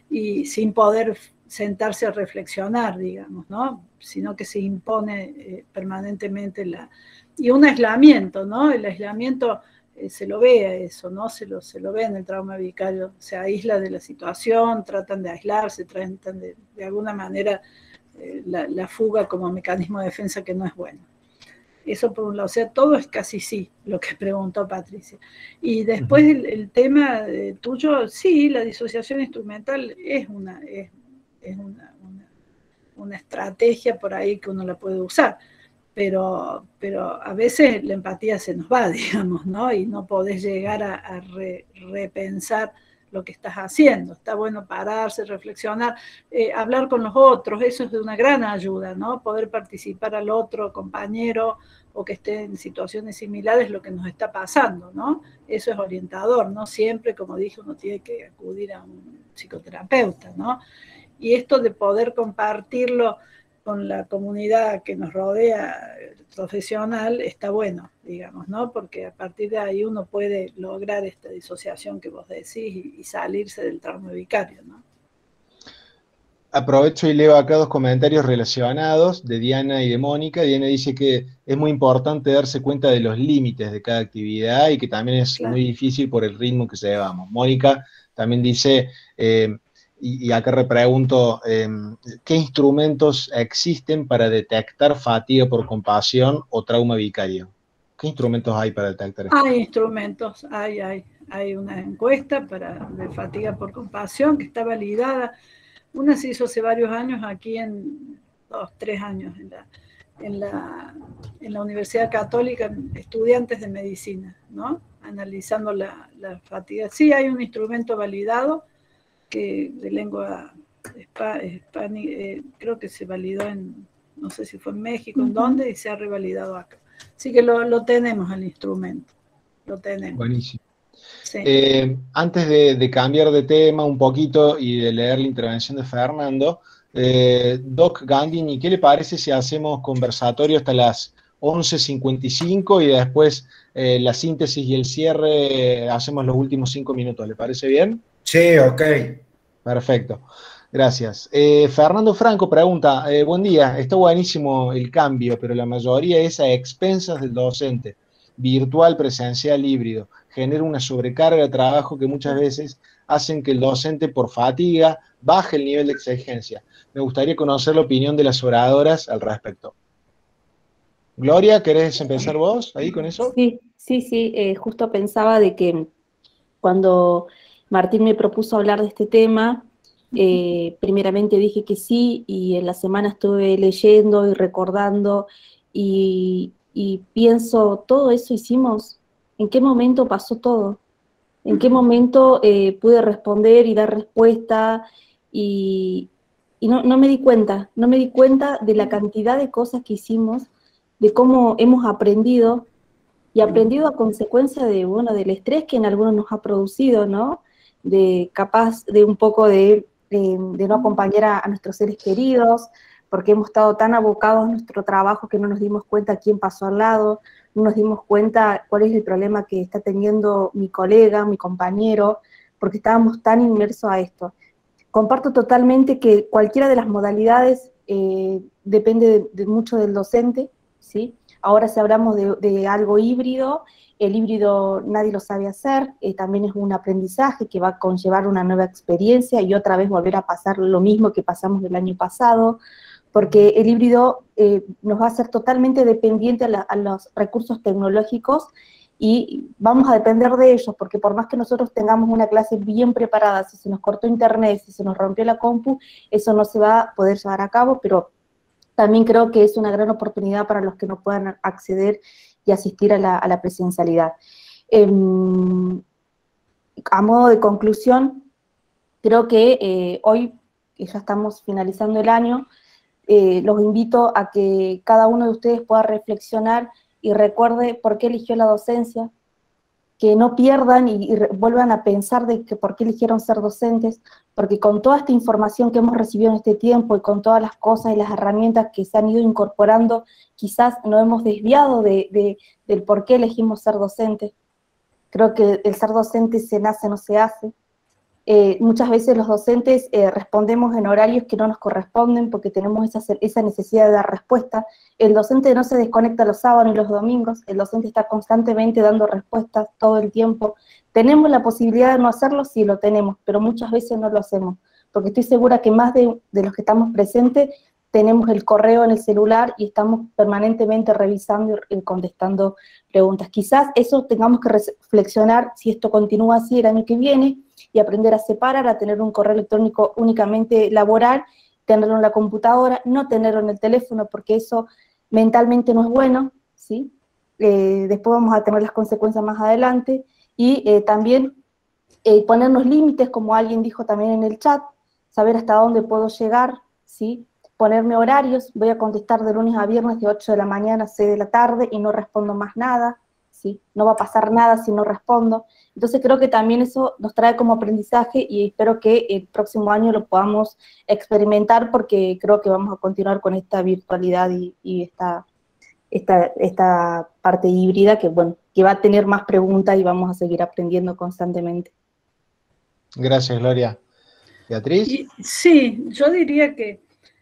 y sin poder sentarse a reflexionar, digamos, ¿no? Sino que se impone eh, permanentemente la... Y un aislamiento, ¿no? El aislamiento eh, se lo ve a eso, ¿no? Se lo, se lo ve en el trauma vicario, se aísla de la situación, tratan de aislarse, tratan de, de alguna manera eh, la, la fuga como mecanismo de defensa que no es bueno. Eso por un lado, o sea, todo es casi sí, lo que preguntó Patricia. Y después el, el tema eh, tuyo, sí, la disociación instrumental es una, es, es una, una, una estrategia por ahí que uno la puede usar, pero, pero a veces la empatía se nos va, digamos, ¿no? Y no podés llegar a, a re, repensar lo que estás haciendo. Está bueno pararse, reflexionar, eh, hablar con los otros, eso es de una gran ayuda, ¿no? Poder participar al otro compañero o que esté en situaciones similares lo que nos está pasando, ¿no? Eso es orientador, ¿no? Siempre, como dije, uno tiene que acudir a un psicoterapeuta, ¿no? Y esto de poder compartirlo con la comunidad que nos rodea profesional está bueno, digamos, ¿no? Porque a partir de ahí uno puede lograr esta disociación que vos decís y, y salirse del trauma vicario, ¿no? Aprovecho y leo acá dos comentarios relacionados de Diana y de Mónica. Diana dice que es muy importante darse cuenta de los límites de cada actividad y que también es claro. muy difícil por el ritmo que llevamos. Mónica también dice, eh, y, y acá repregunto, eh, ¿qué instrumentos existen para detectar fatiga por compasión o trauma vicario? ¿Qué instrumentos hay para detectar esto? Hay instrumentos, hay, hay, hay una encuesta para, de fatiga por compasión que está validada. Una se hizo hace varios años aquí en, dos, tres años, en la, en la, en la Universidad Católica, estudiantes de medicina, ¿no? Analizando la, la fatiga. Sí hay un instrumento validado que de lengua hispánica, eh, creo que se validó en, no sé si fue en México, en dónde, y se ha revalidado acá. Así que lo, lo tenemos el instrumento, lo tenemos. Buenísimo. Sí. Eh, antes de, de cambiar de tema un poquito y de leer la intervención de Fernando, eh, Doc Gandini, ¿qué le parece si hacemos conversatorio hasta las once cincuenta y cinco y después eh, la síntesis y el cierre hacemos los últimos cinco minutos? ¿Le parece bien? Sí, ok. Perfecto, gracias. Eh, Fernando Franco pregunta, eh, buen día, está buenísimo el cambio, pero la mayoría es a expensas del docente, virtual, presencial, híbrido. Genera una sobrecarga de trabajo que muchas veces hacen que el docente por fatiga baje el nivel de exigencia. Me gustaría conocer la opinión de las oradoras al respecto. Gloria, ¿querés empezar vos ahí con eso? Sí, sí, sí, eh, justo pensaba de que cuando Martín me propuso hablar de este tema, eh, primeramente dije que sí, y en la semana estuve leyendo y recordando, y, y pienso, todo eso hicimos, ¿en qué momento pasó todo? ¿En qué momento eh, pude responder y dar respuesta? Y, y no, no me di cuenta, no me di cuenta de la cantidad de cosas que hicimos, de cómo hemos aprendido, y aprendido a consecuencia de, bueno, del estrés que en algunos nos ha producido, ¿no? De capaz de un poco de, de, de no acompañar a, a nuestros seres queridos, porque hemos estado tan abocados a nuestro trabajo que no nos dimos cuenta quién pasó al lado, no nos dimos cuenta cuál es el problema que está teniendo mi colega, mi compañero, porque estábamos tan inmersos a esto. Comparto totalmente que cualquiera de las modalidades eh, depende de, de mucho del docente, ¿sí? Ahora si hablamos de, de algo híbrido, el híbrido nadie lo sabe hacer, eh, también es un aprendizaje que va a conllevar una nueva experiencia y otra vez volver a pasar lo mismo que pasamos el año pasado, porque el híbrido eh, nos va a hacer totalmente dependiente a, la, a los recursos tecnológicos y vamos a depender de ellos, porque por más que nosotros tengamos una clase bien preparada, si se nos cortó internet, si se nos rompió la compu, eso no se va a poder llevar a cabo, pero también creo que es una gran oportunidad para los que no puedan acceder y asistir a la, a la presencialidad. Eh, a modo de conclusión, creo que eh, hoy, que ya estamos finalizando el año, eh, los invito a que cada uno de ustedes pueda reflexionar y recuerde por qué eligió la docencia, que no pierdan y, y vuelvan a pensar de que por qué eligieron ser docentes, porque con toda esta información que hemos recibido en este tiempo y con todas las cosas y las herramientas que se han ido incorporando, quizás nos hemos desviado de, de, del por qué elegimos ser docentes. Creo que el ser docente se nace, no se hace. Eh, muchas veces los docentes eh, respondemos en horarios que no nos corresponden porque tenemos esa, esa necesidad de dar respuesta. El docente no se desconecta los sábados ni los domingos, el docente está constantemente dando respuestas todo el tiempo. ¿Tenemos la posibilidad de no hacerlo? Sí, lo tenemos, pero muchas veces no lo hacemos, porque estoy segura que más de, de los que estamos presentes tenemos el correo en el celular y estamos permanentemente revisando y contestando preguntas. Quizás eso tengamos que reflexionar si esto continúa así el año que viene y aprender a separar, a tener un correo electrónico únicamente laboral, tenerlo en la computadora, no tenerlo en el teléfono, porque eso mentalmente no es bueno, ¿sí? Eh, después vamos a tener las consecuencias más adelante, y eh, también eh, ponernos límites, como alguien dijo también en el chat, saber hasta dónde puedo llegar, ¿sí? Ponerme horarios, voy a contestar de lunes a viernes de ocho de la mañana a seis de la tarde y no respondo más nada, ¿sí? No va a pasar nada si no respondo. Entonces creo que también eso nos trae como aprendizaje y espero que el próximo año lo podamos experimentar, porque creo que vamos a continuar con esta virtualidad y, y esta, esta, esta parte híbrida que, bueno, que va a tener más preguntas y vamos a seguir aprendiendo constantemente. Gracias, Gloria. ¿Beatriz? Y, sí, yo diría que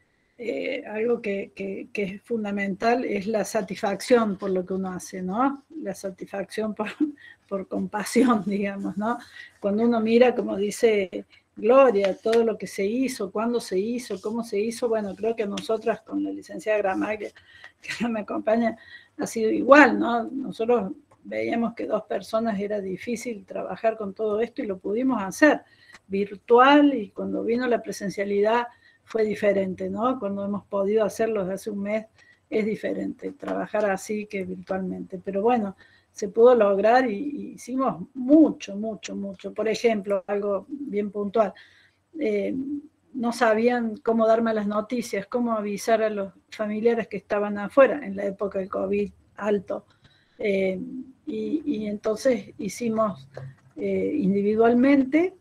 Eh, algo que, que, que es fundamental es la satisfacción por lo que uno hace, ¿no? La satisfacción por, por compasión, digamos, ¿no? Cuando uno mira, como dice Gloria, todo lo que se hizo, cuándo se hizo, cómo se hizo, bueno, creo que nosotras con la licenciada Gramaglia, que me acompaña, ha sido igual, ¿no? Nosotros veíamos que dos personas era difícil trabajar con todo esto y lo pudimos hacer virtual, y cuando vino la presencialidad fue diferente, ¿no? Cuando hemos podido hacerlo desde hace un mes, es diferente, trabajar así que virtualmente. Pero bueno, se pudo lograr y, y hicimos mucho, mucho, mucho. Por ejemplo, algo bien puntual, eh, no sabían cómo darme las noticias, cómo avisar a los familiares que estaban afuera en la época del COVID alto. Eh, y, y entonces hicimos eh, individualmente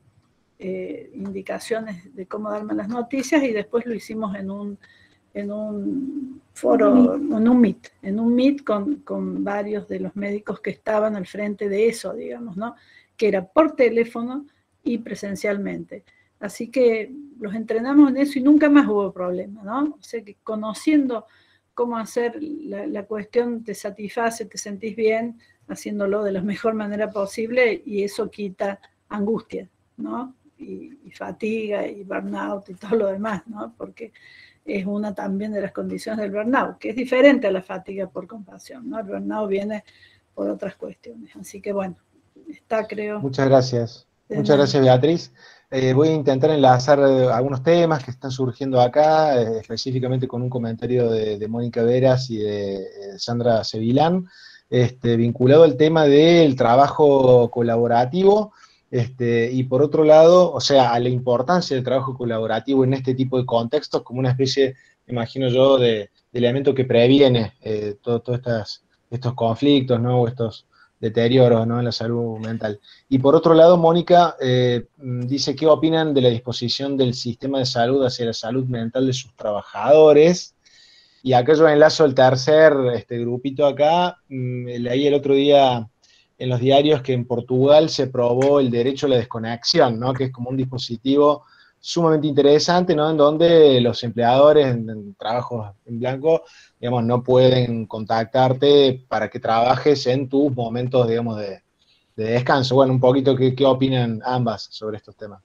Eh, indicaciones de cómo darme las noticias, y después lo hicimos en un, en un foro, en un Meet, en un Meet con, con varios de los médicos que estaban al frente de eso, digamos, ¿no? Que era por teléfono y presencialmente. Así que los entrenamos en eso y nunca más hubo problema, ¿no? O sea que conociendo cómo hacer la, la cuestión te satisface, te sentís bien, haciéndolo de la mejor manera posible, y eso quita angustia, ¿no? Y, y fatiga y burnout y todo lo demás, ¿no? Porque es una también de las condiciones del burnout, que es diferente a la fatiga por compasión, ¿no? El burnout viene por otras cuestiones. Así que bueno, está, creo. Muchas gracias. Muchas gracias, Beatriz. Eh, voy a intentar enlazar eh, algunos temas que están surgiendo acá, eh, específicamente con un comentario de, de Mónica Veras y de eh, Sandra Sevilán, este, vinculado al tema del trabajo colaborativo. Este, y por otro lado, o sea, a la importancia del trabajo colaborativo en este tipo de contextos, como una especie, me imagino yo, de, de elemento que previene eh, todos todo estas, estos conflictos, ¿no? O estos deterioros, ¿no? En la salud mental. Y por otro lado, Mónica eh, dice, ¿qué opinan de la disposición del sistema de salud hacia la salud mental de sus trabajadores? Y acá yo enlazo el tercer este, grupito acá, mmm, leí el otro día en los diarios que en Portugal se probó el derecho a la desconexión, ¿no? Que es como un dispositivo sumamente interesante, ¿no? En donde los empleadores en, en trabajos en blanco, digamos, no pueden contactarte para que trabajes en tus momentos, digamos, de, de descanso. Bueno, un poquito, ¿qué, qué opinan ambas sobre estos temas?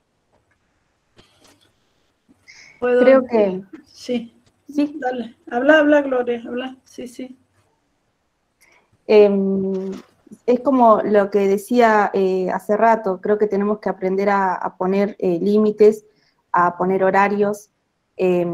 ¿Puedo? Creo que... Sí, sí. Dale, habla, habla, Gloria, habla, sí, sí. Eh, Es como lo que decía eh, hace rato, creo que tenemos que aprender a, a poner eh, límites, a poner horarios eh,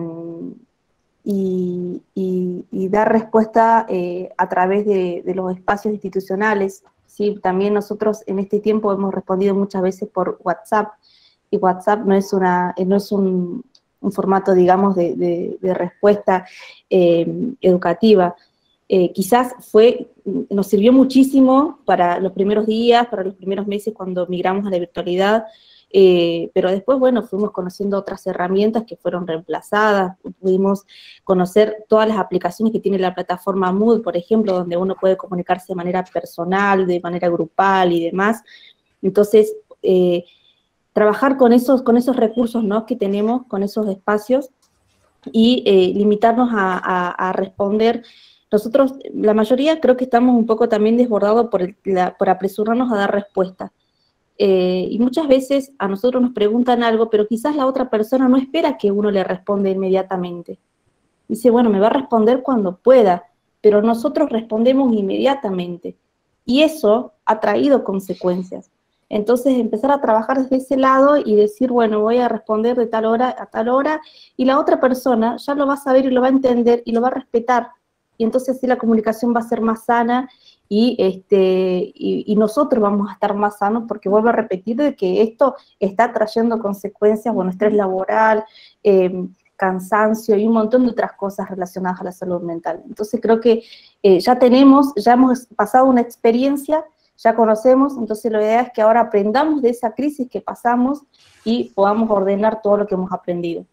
y, y, y dar respuesta eh, a través de, de los espacios institucionales, ¿sí? También nosotros en este tiempo hemos respondido muchas veces por WhatsApp, y WhatsApp no es, una, no es un, un formato, digamos, de, de, de respuesta eh, educativa. Eh, quizás fue, nos sirvió muchísimo para los primeros días, para los primeros meses cuando migramos a la virtualidad, eh, pero después, bueno, fuimos conociendo otras herramientas que fueron reemplazadas, pudimos conocer todas las aplicaciones que tiene la plataforma Moodle, por ejemplo, donde uno puede comunicarse de manera personal, de manera grupal y demás. Entonces, eh, trabajar con esos, con esos recursos, ¿no?, que tenemos, con esos espacios, y eh, limitarnos a, a, a responder. Nosotros, la mayoría, creo que estamos un poco también desbordados por, el, la, por apresurarnos a dar respuesta. Eh, y muchas veces a nosotros nos preguntan algo, pero quizás la otra persona no espera que uno le responda inmediatamente. Dice, bueno, me va a responder cuando pueda, pero nosotros respondemos inmediatamente. Y eso ha traído consecuencias. Entonces, empezar a trabajar desde ese lado y decir, bueno, voy a responder de tal hora a tal hora, y la otra persona ya lo va a saber y lo va a entender y lo va a respetar. Y entonces sí, la comunicación va a ser más sana, y, este, y, y nosotros vamos a estar más sanos, porque vuelvo a repetir de que esto está trayendo consecuencias, bueno, estrés laboral, eh, cansancio y un montón de otras cosas relacionadas a la salud mental. Entonces creo que eh, ya tenemos, ya hemos pasado una experiencia, ya conocemos, entonces la idea es que ahora aprendamos de esa crisis que pasamos y podamos ordenar todo lo que hemos aprendido.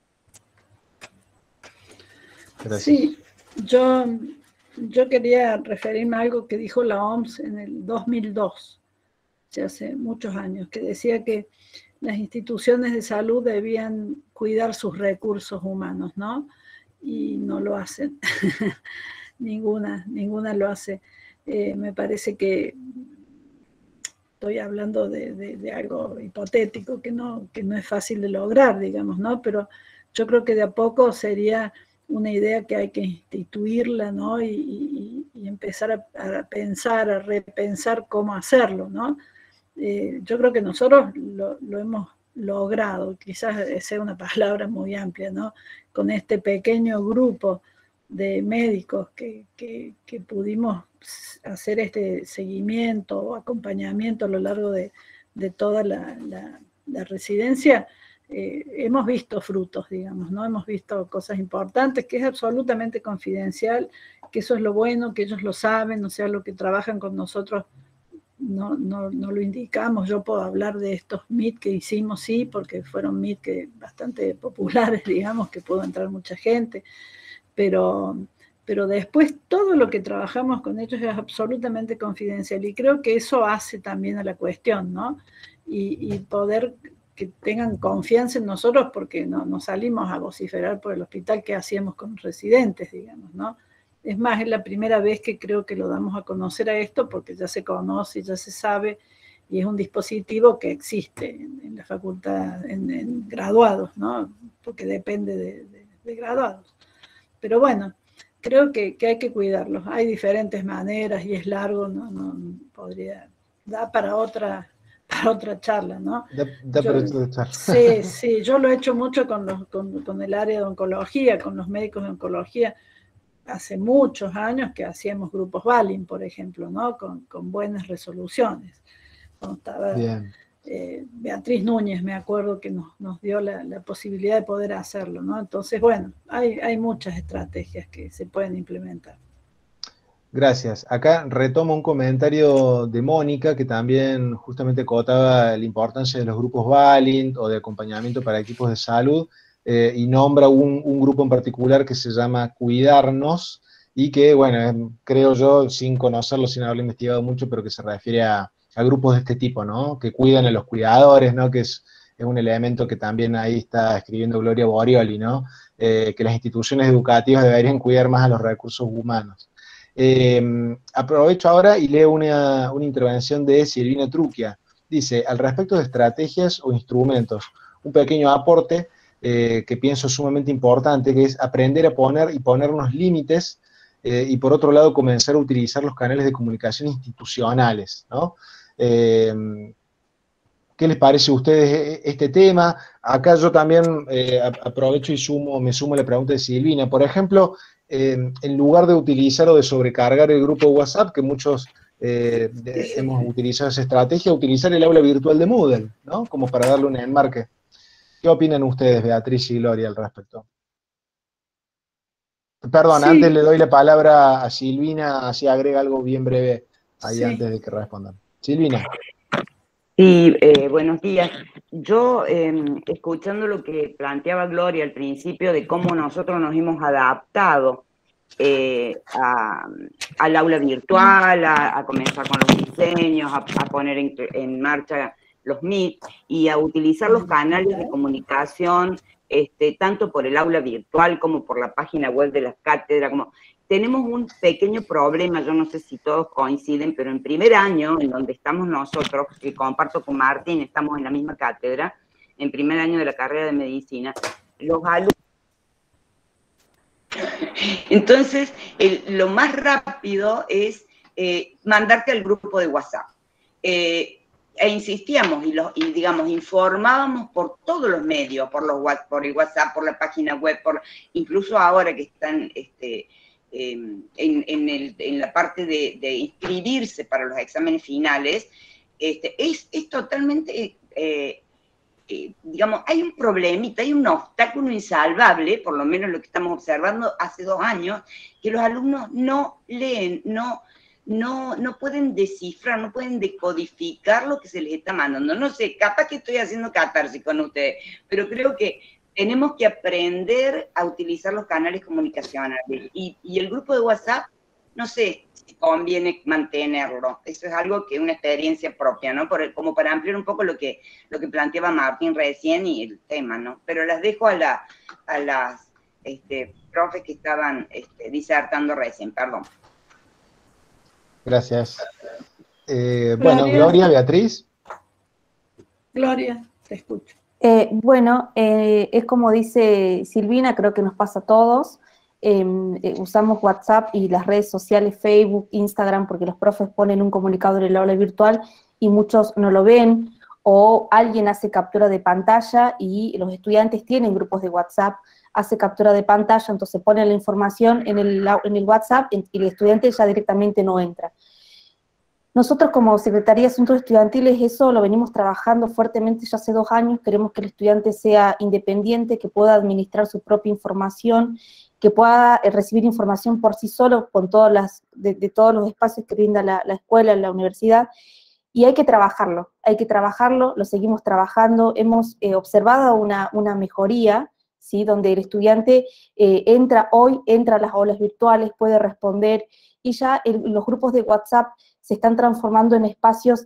Gracias. Sí, yo, yo quería referirme a algo que dijo la O M S en el dos mil dos, ya hace muchos años, que decía que las instituciones de salud debían cuidar sus recursos humanos, ¿no? Y no lo hacen. ninguna, ninguna lo hace. Eh, me parece que estoy hablando de, de, de algo hipotético que no, que no es fácil de lograr, digamos, ¿no? Pero yo creo que de a poco sería una idea que hay que instituirla, ¿no? Y, y, y empezar a, a pensar, a repensar cómo hacerlo, ¿no? Eh, yo creo que nosotros lo, lo hemos logrado, quizás sea una palabra muy amplia, ¿no? Con este pequeño grupo de médicos que, que, que pudimos hacer este seguimiento o acompañamiento a lo largo de, de toda la, la, la residencia, eh, hemos visto frutos, digamos, ¿no? Hemos visto cosas importantes, que es absolutamente confidencial, que eso es lo bueno, que ellos lo saben, o sea, lo que trabajan con nosotros no, no, no lo indicamos. Yo puedo hablar de estos meet que hicimos, sí, porque fueron meet que bastante populares, digamos, que pudo entrar mucha gente, pero, pero después todo lo que trabajamos con ellos es absolutamente confidencial, y creo que eso hace también a la cuestión, ¿no? Y, y poder que tengan confianza en nosotros, porque no, no salimos a vociferar por el hospital que hacíamos con residentes, digamos, ¿no? Es más, es la primera vez que creo que lo damos a conocer a esto, porque ya se conoce, ya se sabe, y es un dispositivo que existe en, en la facultad, en, en graduados, ¿no? Porque depende de, de, de graduados. Pero bueno, creo que, que hay que cuidarlos. Hay diferentes maneras y es largo, no, no podría, da para otra, para otra charla, ¿no? Da, da yo, para otra charla. Sí, sí, yo lo he hecho mucho con, los, con, con el área de oncología, con los médicos de oncología. Hace muchos años que hacíamos grupos Valin, por ejemplo, ¿no? Con, con buenas resoluciones. Cuando estaba eh, Beatriz Núñez, me acuerdo que nos, nos dio la, la posibilidad de poder hacerlo, ¿no? Entonces, bueno, hay, hay muchas estrategias que se pueden implementar. Gracias. Acá retomo un comentario de Mónica, que también justamente acotaba la importancia de los grupos Valin o de acompañamiento para equipos de salud, eh, y nombra un, un grupo en particular que se llama Cuidarnos, y que, bueno, creo yo, sin conocerlo, sin haberlo investigado mucho, pero que se refiere a, a grupos de este tipo, ¿no? Que cuidan a los cuidadores, ¿no? Que es, es un elemento que también ahí está escribiendo Gloria Borioli, ¿no? Eh, que las instituciones educativas deberían cuidar más a los recursos humanos. Eh, aprovecho ahora y leo una, una intervención de Silvina Truquia. Dice, al respecto de estrategias o instrumentos, un pequeño aporte eh, que pienso sumamente importante, que es aprender a poner y ponernos límites, eh, y por otro lado comenzar a utilizar los canales de comunicación institucionales, ¿no? Eh, ¿Qué les parece a ustedes este tema? Acá yo también eh, aprovecho y sumo, me sumo a la pregunta de Silvina. Por ejemplo, eh, en lugar de utilizar o de sobrecargar el grupo WhatsApp, que muchos eh, de, hemos utilizado esa estrategia, utilizar el aula virtual de Moodle, ¿no? Como para darle un enmarque. ¿Qué opinan ustedes, Beatriz y Gloria, al respecto? Perdón, sí. Antes le doy la palabra a Silvina, así agrega algo bien breve ahí sí. Antes de que respondan. Silvina. Sí, eh, buenos días. Yo, eh, escuchando lo que planteaba Gloria al principio de cómo nosotros nos hemos adaptado eh, a, al aula virtual, a, a comenzar con los diseños, a, a poner en, en marcha los Meet, y a utilizar los canales de comunicación, este, tanto por el aula virtual como por la página web de las cátedras. Como, tenemos un pequeño problema, yo no sé si todos coinciden, pero en primer año, en donde estamos nosotros, que comparto con Martín, estamos en la misma cátedra, en primer año de la carrera de medicina, los alumnos... Entonces, el, lo más rápido es eh, mandarte al grupo de WhatsApp. Eh, e insistíamos y, los, y, digamos, informábamos por todos los medios, por, los, por el WhatsApp, por la página web, por, incluso ahora que están... Este, Eh, en, en, el, en la parte de, de inscribirse para los exámenes finales, este, es, es totalmente, eh, eh, digamos, hay un problemita, hay un obstáculo insalvable, por lo menos lo que estamos observando hace dos años, que los alumnos no leen, no, no, no pueden descifrar, no pueden decodificar lo que se les está mandando. No sé, capaz que estoy haciendo catarsis con ustedes, pero creo que tenemos que aprender a utilizar los canales comunicacionales. Y, y el grupo de WhatsApp, no sé si conviene mantenerlo. Eso es algo que es una experiencia propia, ¿no? Por el, como para ampliar un poco lo que, lo que planteaba Martín recién y el tema, ¿no? Pero las dejo a, la, a las este, profes que estaban este, disertando recién, perdón. Gracias. Eh, bueno, Gloria, Beatriz. Gloria, te escucho. Eh, bueno, eh, es como dice Silvina, creo que nos pasa a todos. Eh, eh, usamos WhatsApp y las redes sociales, Facebook, Instagram, porque los profes ponen un comunicado en el aula virtual y muchos no lo ven, o alguien hace captura de pantalla y los estudiantes tienen grupos de WhatsApp, hace captura de pantalla, entonces ponen la información en el, en el WhatsApp y el estudiante ya directamente no entra. Nosotros como Secretaría de Asuntos Estudiantiles eso lo venimos trabajando fuertemente ya hace dos años, queremos que el estudiante sea independiente, que pueda administrar su propia información, que pueda recibir información por sí solo con todas las, de, de todos los espacios que brinda la, la escuela, la universidad, y hay que trabajarlo, hay que trabajarlo, lo seguimos trabajando, hemos eh, observado una, una mejoría, ¿sí? Donde el estudiante eh, entra hoy, entra a las aulas virtuales, puede responder, y ya el, los grupos de WhatsApp se están transformando en espacios,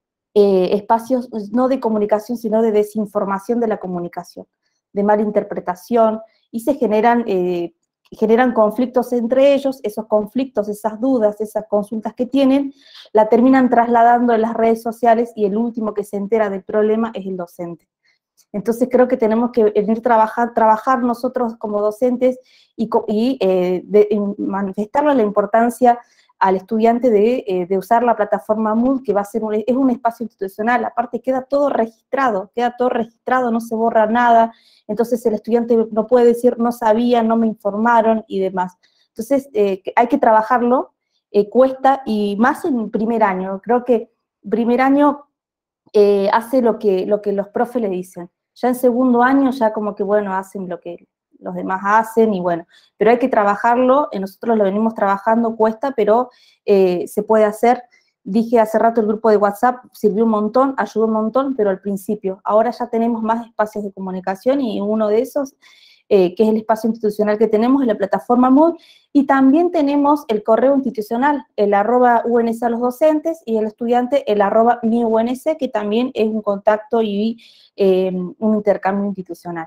eh, espacios no de comunicación, sino de desinformación de la comunicación, de mala interpretación, y se generan, eh, generan conflictos entre ellos, esos conflictos, esas dudas, esas consultas que tienen, la terminan trasladando en las redes sociales, y el último que se entera del problema es el docente. Entonces creo que tenemos que venir a trabajar, trabajar nosotros como docentes y, y eh, de, manifestarle la importancia al estudiante de, eh, de usar la plataforma Moodle, que va a ser un, es un espacio institucional, aparte queda todo registrado, queda todo registrado, no se borra nada, entonces el estudiante no puede decir no sabía, no me informaron y demás. Entonces eh, hay que trabajarlo, eh, cuesta, y más en primer año, creo que primer año eh, hace lo que, lo que los profes le dicen, ya en segundo año ya como que bueno, hacen lo que los demás hacen, y bueno, pero hay que trabajarlo, nosotros lo venimos trabajando, cuesta, pero eh, se puede hacer. Dije hace rato, el grupo de WhatsApp sirvió un montón, ayudó un montón, pero al principio. Ahora ya tenemos más espacios de comunicación, y uno de esos, eh, que es el espacio institucional que tenemos, es la plataforma Moodle, y también tenemos el correo institucional, el arroba U N C a los docentes, y el estudiante, el arroba mi U N C, que también es un contacto y eh, un intercambio institucional.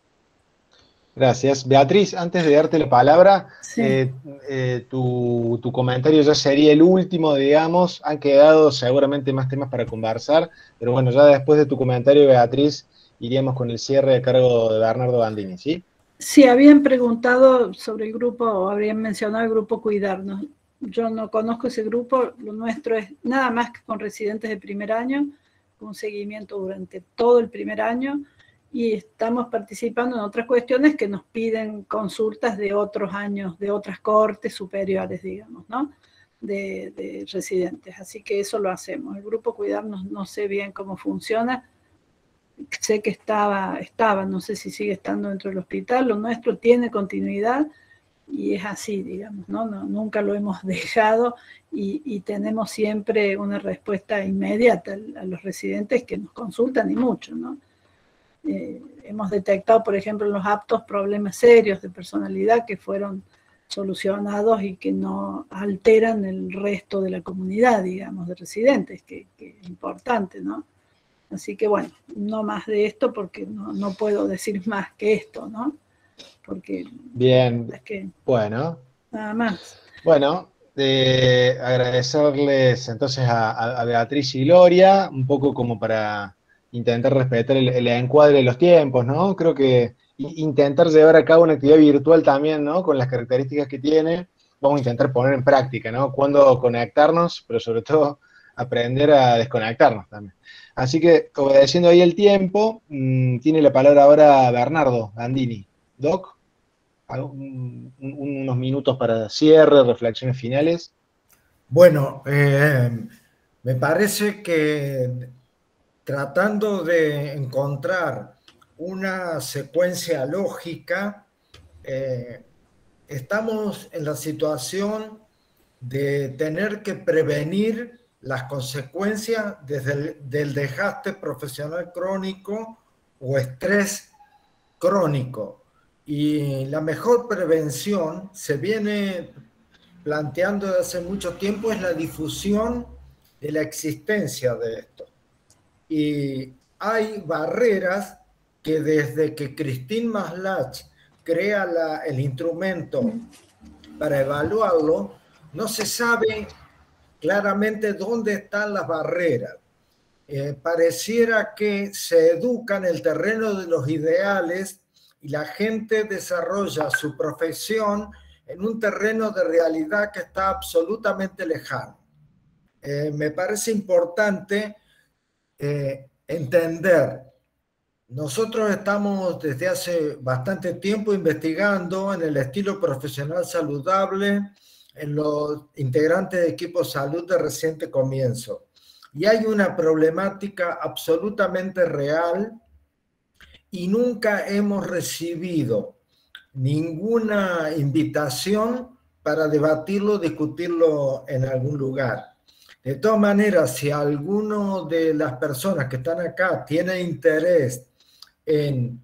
Gracias. Beatriz, antes de darte la palabra, Sí. eh, eh, tu, tu comentario ya sería el último, digamos. Han quedado seguramente más temas para conversar, pero bueno, ya después de tu comentario, Beatriz, iríamos con el cierre a cargo de Bernardo Bandini, ¿sí? Sí, habían preguntado sobre el grupo, o habrían mencionado el grupo Cuidarnos. Yo no conozco ese grupo, lo nuestro es nada más que con residentes de primer año, con seguimiento durante todo el primer año, y estamos participando en otras cuestiones que nos piden consultas de otros años, de otras cortes superiores, digamos, ¿no? De, de residentes. Así que eso lo hacemos. El grupo Cuidarnos no sé bien cómo funciona. Sé que estaba, estaba, no sé si sigue estando dentro del hospital. Lo nuestro tiene continuidad y es así, digamos, ¿no? No, nunca lo hemos dejado, y, y tenemos siempre una respuesta inmediata a los residentes que nos consultan, y mucho, ¿no? Eh, hemos detectado, por ejemplo, en los aptos problemas serios de personalidad que fueron solucionados y que no alteran el resto de la comunidad, digamos, de residentes, que, que es importante, ¿no? Así que bueno, no más de esto porque no, no puedo decir más que esto, ¿no? Porque bien, es que bueno. Nada más. Bueno, eh, agradecerles entonces a, a Beatriz y Gloria, un poco como para intentar respetar el, el encuadre de los tiempos, ¿no? Creo que intentar llevar a cabo una actividad virtual también, ¿no? Con las características que tiene, vamos a intentar poner en práctica, ¿no? Cuándo conectarnos, pero sobre todo aprender a desconectarnos también. Así que, obedeciendo ahí el tiempo, mmm, tiene la palabra ahora Bernardo Gandini. Doc, un, un, unos minutos para cierre, reflexiones finales. Bueno, eh, me parece que tratando de encontrar una secuencia lógica, eh, estamos en la situación de tener que prevenir las consecuencias desde el, del desgaste profesional crónico o estrés crónico. Y la mejor prevención se viene planteando desde hace mucho tiempo es la difusión de la existencia de esto. Y hay barreras que desde que Christine Maslach crea la, el instrumento para evaluarlo, no se sabe claramente dónde están las barreras. Eh, pareciera que se educa en el terreno de los ideales y la gente desarrolla su profesión en un terreno de realidad que está absolutamente lejano. Eh, me parece importante eh, entender. Nosotros estamos desde hace bastante tiempo investigando en el estilo profesional saludable en los integrantes de equipos de salud de reciente comienzo. Y hay una problemática absolutamente real y nunca hemos recibido ninguna invitación para debatirlo, discutirlo en algún lugar. De todas maneras, si alguno de las personas que están acá tiene interés en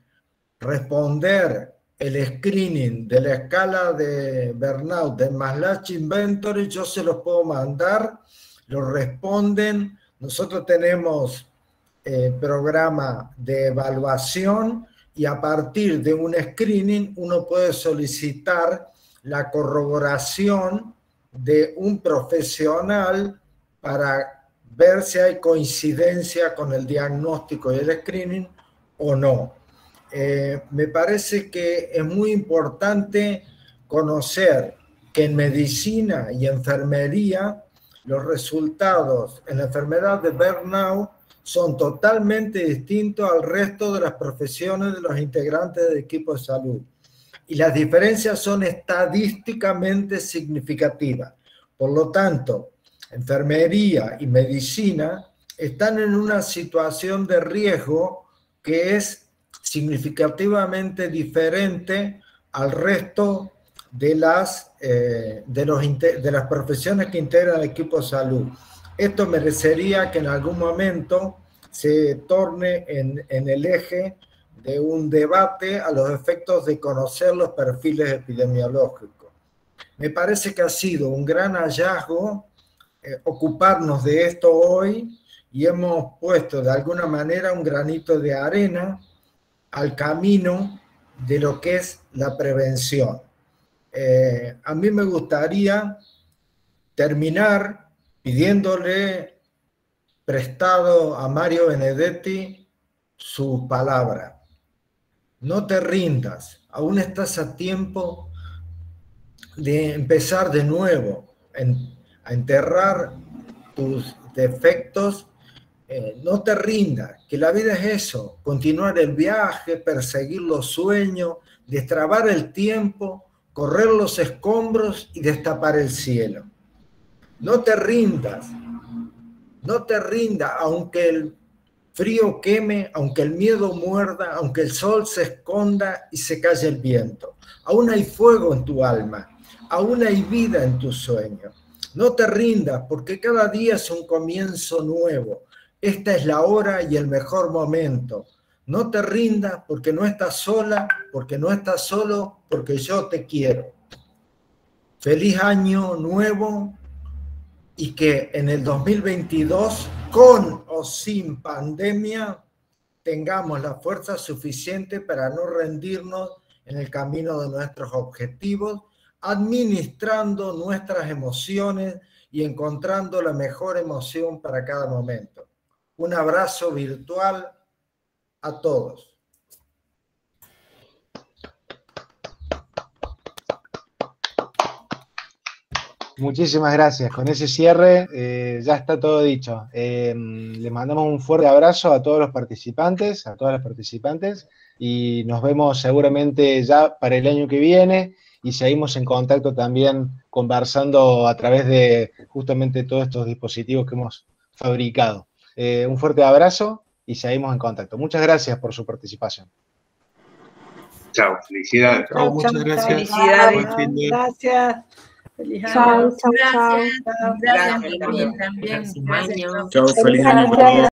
responder el screening de la escala de burnout de Maslach Inventory, yo se los puedo mandar, lo responden. Nosotros tenemos eh, programa de evaluación y a partir de un screening uno puede solicitar la corroboración de un profesional para ver si hay coincidencia con el diagnóstico y el screening o no. Eh, me parece que es muy importante conocer que en medicina y enfermería los resultados en la enfermedad de burnout son totalmente distintos al resto de las profesiones de los integrantes del equipo de salud. Y las diferencias son estadísticamente significativas. Por lo tanto, enfermería y medicina están en una situación de riesgo que es significativamente diferente al resto de las, eh, de, los, de las profesiones que integran el equipo de salud. Esto merecería que en algún momento se torne en, en el eje de un debate a los efectos de conocer los perfiles epidemiológicos. Me parece que ha sido un gran hallazgo eh, ocuparnos de esto hoy y hemos puesto de alguna manera un granito de arena al camino de lo que es la prevención. Eh, a mí me gustaría terminar pidiéndole prestado a Mario Benedetti su palabra. No te rindas, aún estás a tiempo de empezar de nuevo, en, a enterrar tus defectos. Eh, no te rindas, que la vida es eso, continuar el viaje, perseguir los sueños, destrabar el tiempo, correr los escombros y destapar el cielo. No te rindas, no te rindas, aunque el frío queme, aunque el miedo muerda, aunque el sol se esconda y se calle el viento. Aún hay fuego en tu alma, aún hay vida en tus sueños. No te rindas, porque cada día es un comienzo nuevo. Esta es la hora y el mejor momento. No te rindas porque no estás sola, porque no estás solo, porque yo te quiero. Feliz año nuevo y que en el dos mil veintidós, con o sin pandemia, tengamos la fuerza suficiente para no rendirnos en el camino de nuestros objetivos, administrando nuestras emociones y encontrando la mejor emoción para cada momento. Un abrazo virtual a todos. Muchísimas gracias. Con ese cierre eh, ya está todo dicho. Eh, les mandamos un fuerte abrazo a todos los participantes, a todas las participantes, y nos vemos seguramente ya para el año que viene, y seguimos en contacto también conversando a través de justamente todos estos dispositivos que hemos fabricado. Eh, un fuerte abrazo y seguimos en contacto. Muchas gracias por su participación. Chao, felicidades. Chao, Muchas chao, gracias. Felicidades. Gracias. Feliz año. Chao, chao, chao. Gracias, gracias, también, también. Gracias. Chao, feliz año. Gracias.